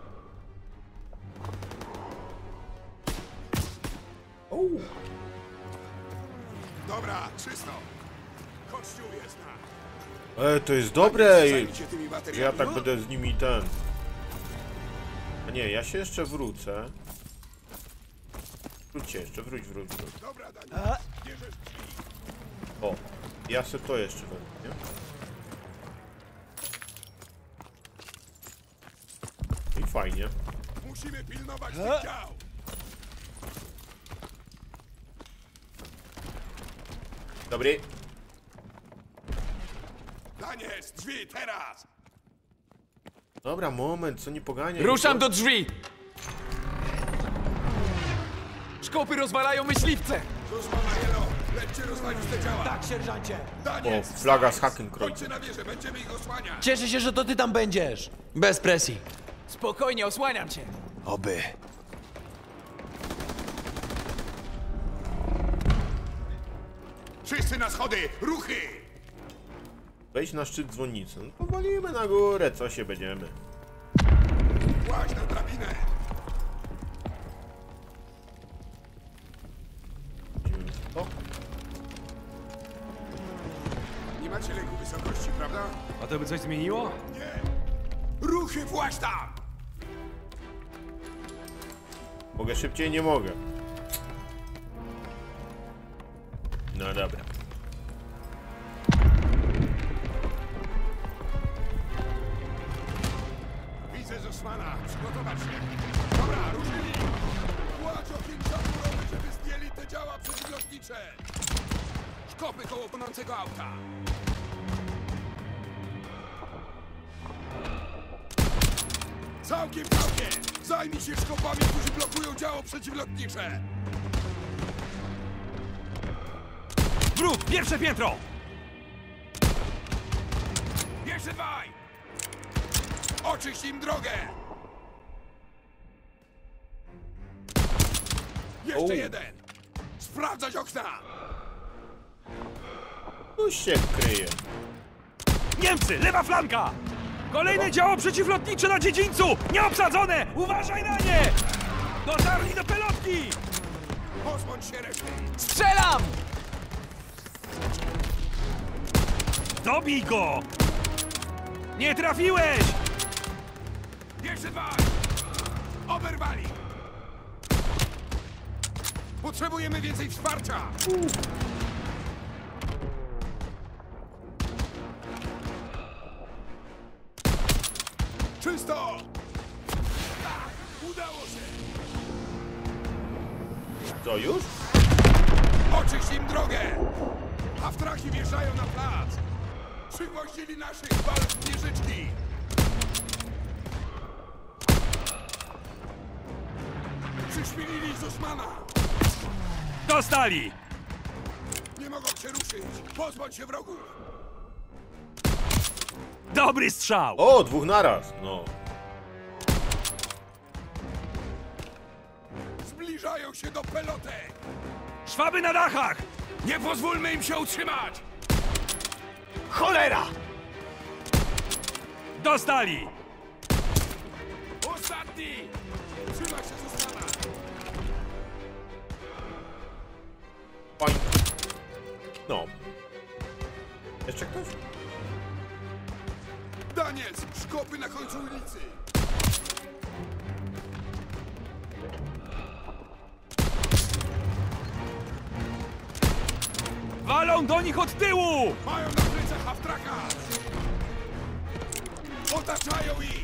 Dobra, czysto. Kościół jest na. E, to jest dobre, Zajmijcie tymi że bateriami. ja tak będę z nimi ten... A nie, ja się jeszcze wrócę. Wróćcie jeszcze, wróć, wróć, wróć. Dobra, Daniel, bierzesz drzwi. O, ja sobie to jeszcze wezmę, nie? I fajnie. Musimy pilnować tych dział. Dobry. Daniel, drzwi, teraz! Dobra, moment, co nie poganiaj. Ruszam do drzwi! Szkopy rozwalają myśliwce! Rozmawajelo, lećcie rozwalić te działa. Tak, sierżancie. Daniel, O, flaga z Hakenkreuz. chodźcie na wieżę, będziemy ich osłaniać. Cieszę się, że to ty tam będziesz. Bez presji. Spokojnie, osłaniam cię! Oby. Wszyscy na schody, ruchy! Wejdź na szczyt dzwonnicy. No, powalimy na górę, co się będziemy. Właź na drabinę. O. Nie macie lęku wysokości, prawda? A to by coś zmieniło? Nie! Ruchy, właź tam! Mogę szybciej? Nie mogę. No dobra. Widzę Zosmana, przygotować się. Dobra, ruszyli! Płacz ogień zamurowy, żeby zdjęli te działa przeciwlotnicze! Szkopy koło płonącego auta! Całkiem, całkiem! Zajmij się szkopami, którzy blokują działo przeciwlotnicze! Wróg, pierwsze piętro! Jeszcze dwaj! Oczyść im drogę! Jeszcze O. jeden! Sprawdzać okna! Tu się kryje. Niemcy, lewa flanka! Kolejne działo przeciwlotnicze na dziedzińcu! Nieobsadzone! Uważaj na nie! Dotarli do pelotki! Pozbądź się reszty! Strzelam! Dobij go! Nie trafiłeś! Jeszcze dwaj! Oberwali! Potrzebujemy więcej wsparcia! Czysto! Tak, udało się! Co, już? Oczyść im drogę! Haftraki wjeżdżają na plac! Przygwoździli naszych walk wieżyczki! Przyśmielili Zosmana! Dostali! Nie mogą się ruszyć! Pozbądź się wrogów! Dobry strzał! O, dwóch naraz, no. Zbliżają się do pelotek! Szwaby na dachach! Nie pozwólmy im się utrzymać! Cholera! Dostali! Ostatni! Trzymaj się Zosmana! Oj. No. Jeszcze ktoś? Daniel, szkopy na końcu ulicy! Walą do nich od tyłu! Mają na plecach Haftraka! Otaczają ich!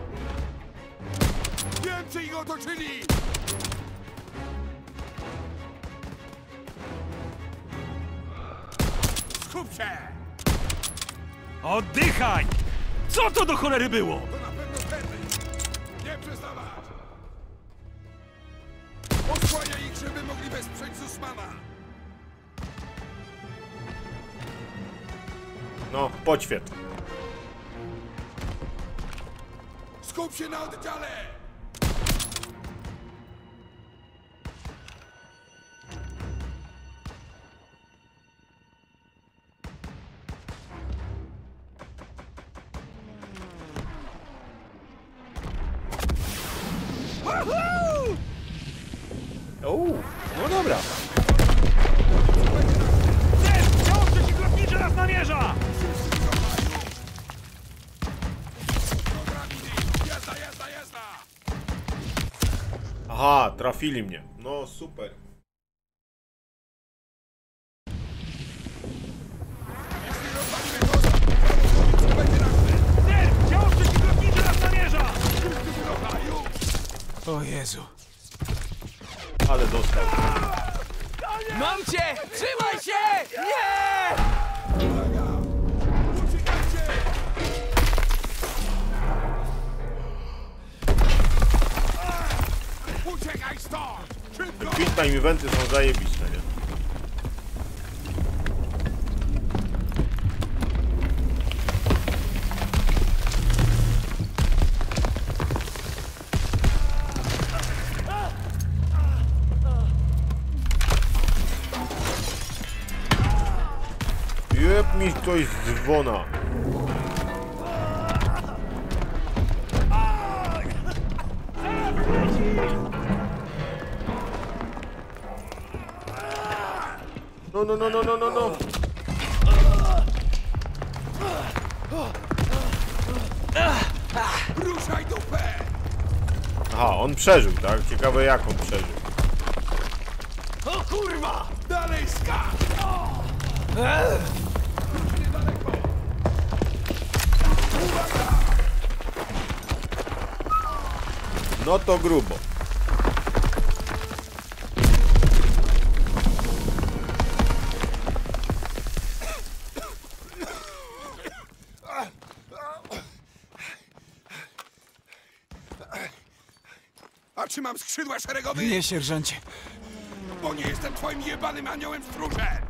Niemcy ich otoczyli! Skup się! Oddychaj! Co to do cholery było? To na pewno wtedy! Nie przestawać! Osłaniaj ich, żeby mogli wesprzeć Zosmana! No, poćwiet. Skup się na oddziale! Uuu, no dobra. Cel! Działo przeciwlotnicze nas namierza! Jazda, jazda, jazda! Aha, trafili mnie. No super. Ser, działo przeciwlotnicze nas namierza! O Jezu. Ale dostał. Mam cię! Trzymaj się! Nie! Uciekaj stąd! Szybko! Quick time eventy są zajebiste, nie? Jeb mi ktoś z dzwona. No, no, no, no, no, no, no. Ruszaj dupę! Aha, on przeżył, tak? Ciekawe jak on przeżył. O kurwa! Dalej skacz! No to grubo. A czy mam skrzydła szeregowe? Nie, sierżancie. Bo nie jestem twoim jebanym aniołem stróżem!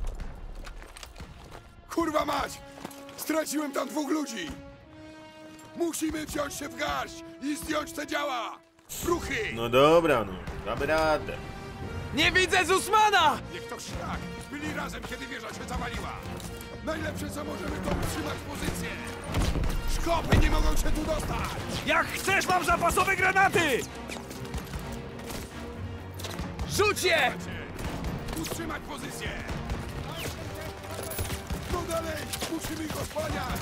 Kurwa mać! Straciłem tam dwóch ludzi! Musimy wziąć się w garść i zdjąć te działa! Ruchy! No dobra, no. Damy radę. Nie widzę Zusmana! Niech to szlak! Byli razem, kiedy wieża się zawaliła! Najlepsze co możemy to utrzymać pozycję! Szkopy nie mogą się tu dostać! Jak chcesz, mam zapasowe granaty! Rzuć je! Utrzymać pozycję! No dalej! Musimy go spaniać!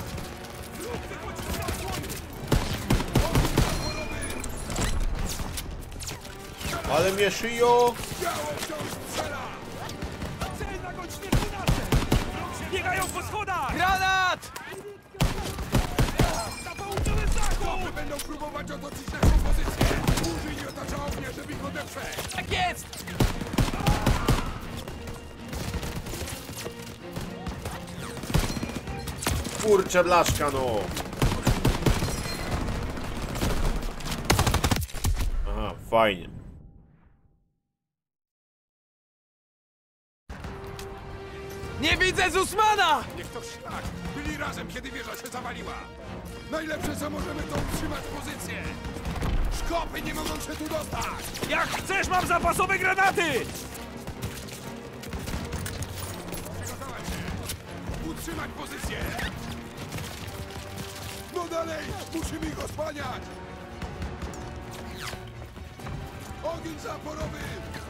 Ale mnie szyją! Działo wciąż strzela! Cel na godzinie dwunastej! Biegają po schodach! Granat! Na południowym zachu! Szkopy będą próbować otoczyć naszą pozycję! Użyj miotacza ognia, żeby ich odeprzeć! Tak jest! Kurczę blaszka, no! Aha, fajnie. Nie widzę Zusmana! Niech to szlak! Byli razem, kiedy wieża się zawaliła! Najlepsze co możemy to utrzymać pozycję! Szkopy nie mogą się tu dostać! Jak chcesz, mam zapasowe granaty! Przygotować się! Utrzymać pozycję! No dalej! Musimy go spaniać! Ogień zaporowy!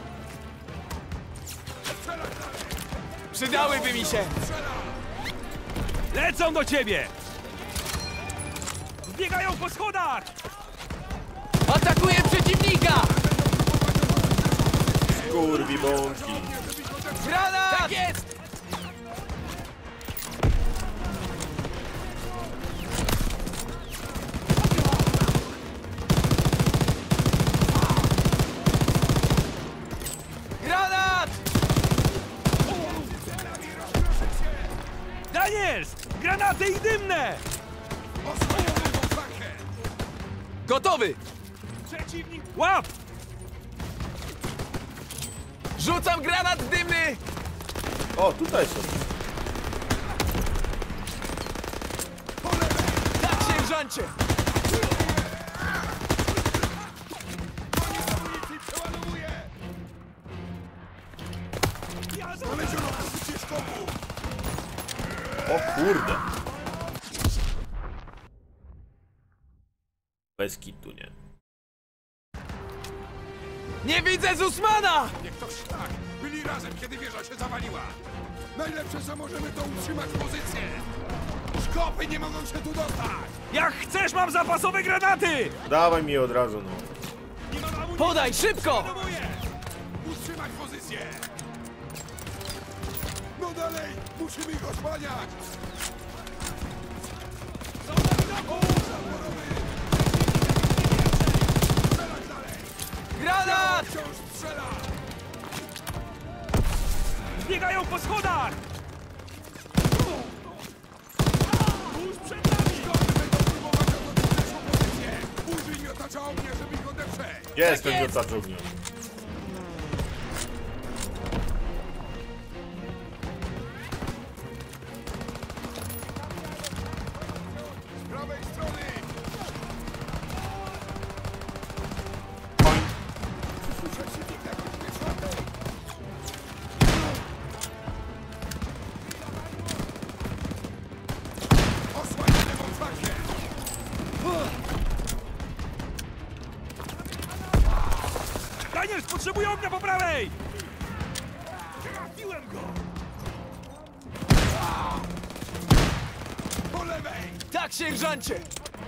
Strzelać dalej! Przydałyby mi się! Strzela! Lecą do ciebie! Biegają po schodach! Atakuję przeciwnika! Kurwi bąki. Granat! Tak jest! Granat! Daniels! Granaty i dymne! Gotowy! Przeciwnik! Łap! Rzucam granat dymny! O, tutaj są. Tak, sierżancie! Znaleziono pozycję szkopu! O kurde. Bez kitu, nie. Nie widzę Zusmana! Niech to szlak! Byli razem, kiedy wieża się zawaliła! Najlepsze co możemy to utrzymać pozycję! Szkopy nie mogą się tu dostać! Jak chcesz, mam zapasowe granaty! Dawaj mi od razu, no. Podaj, szybko! dalej! Musimy ich osłaniać! Granat! Wciąż strzela! Biegają po schodach! Tuż przed nami! Skąd będą próbować odwrócić naszą pozycję? Użyj miotacza ognia, żeby ich odeprzeć! Jest ten miotacz ognia. Z prawej strony! Przeciwnik na godzinie czwartej! Osłaniaj lewą flankę! Daniels potrzebuje ognia po prawej! Trafiłem go! Po lewej! Tak, sierżancie!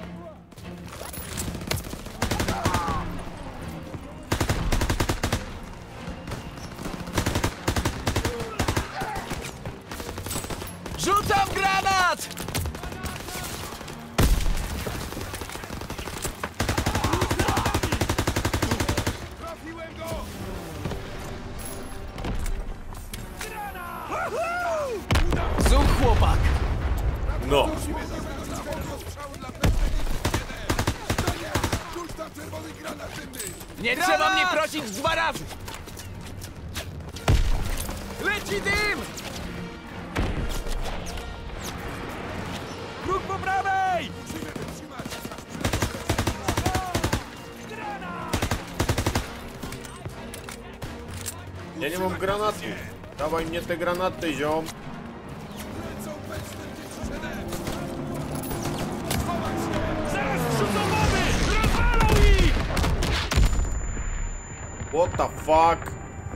Rzucam granat! Trafiłem go! Zum chłopak! No. Musimy zabrać czwartego strzału dla pewnej jeden. Daniel, rzuć tam czerwony granat dymny! Nie trzeba mnie prosić dwa razy! Leci dym! Wróg po prawej! Musimy wytrzymać! Ja nie mam granatu. Dawaj mnie te granaty, ziom. Lecą P czterdzieści siedem! Zaraz zrzucą bomby! Rozwalą ich! What the fuck?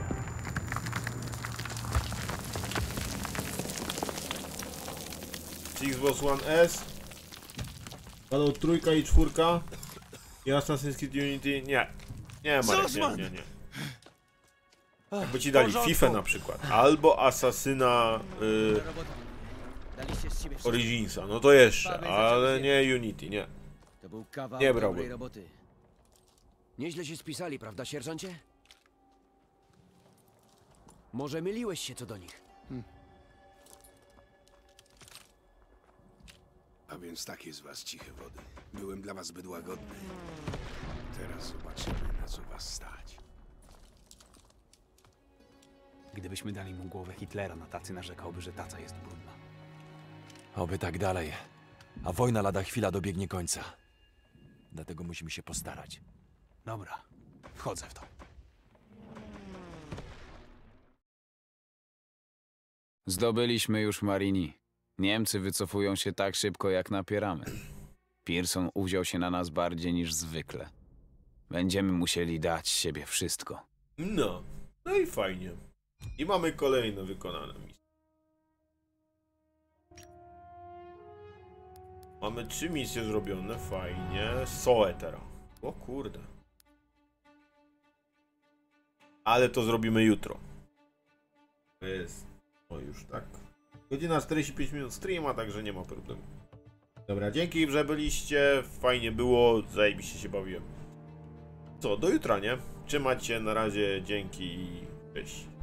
Xbox One S. Padał trójka i czwórka. I Assassin's Creed Unity. Nie. Nie, Marek, nie, nie, nie. Jakby ci dali FIFA na przykład. Albo Asasyna y, Originsa. No to jeszcze, ale nie Unity, nie. To był kawał Nie dobrej brałbym. roboty. Nieźle się spisali, prawda, sierżancie? Może myliłeś się co do nich? A więc takie z was ciche wody. Byłem dla was zbyt łagodny. Teraz zobaczymy, na co was stać. Gdybyśmy dali mu głowę Hitlera na tacy, narzekałby, że taca jest brudna. Oby tak dalej. A wojna lada chwila dobiegnie końca. Dlatego musimy się postarać. Dobra, wchodzę w to. Zdobyliśmy już Marini. Niemcy wycofują się tak szybko, jak napieramy. Pearson uwziął się na nas bardziej niż zwykle. Będziemy musieli dać z siebie wszystko. No, no i fajnie. I mamy kolejne wykonane misje. Mamy trzy misje zrobione, fajnie. Soe teraz. O kurde. Ale to zrobimy jutro. To jest... O już tak. Godzina czterdzieści pięć minut streama, także nie ma problemu. Dobra, dzięki, że byliście. Fajnie było, zajebiście się bawiłem. Co, do jutra, nie? Trzymajcie się, na razie, dzięki i cześć.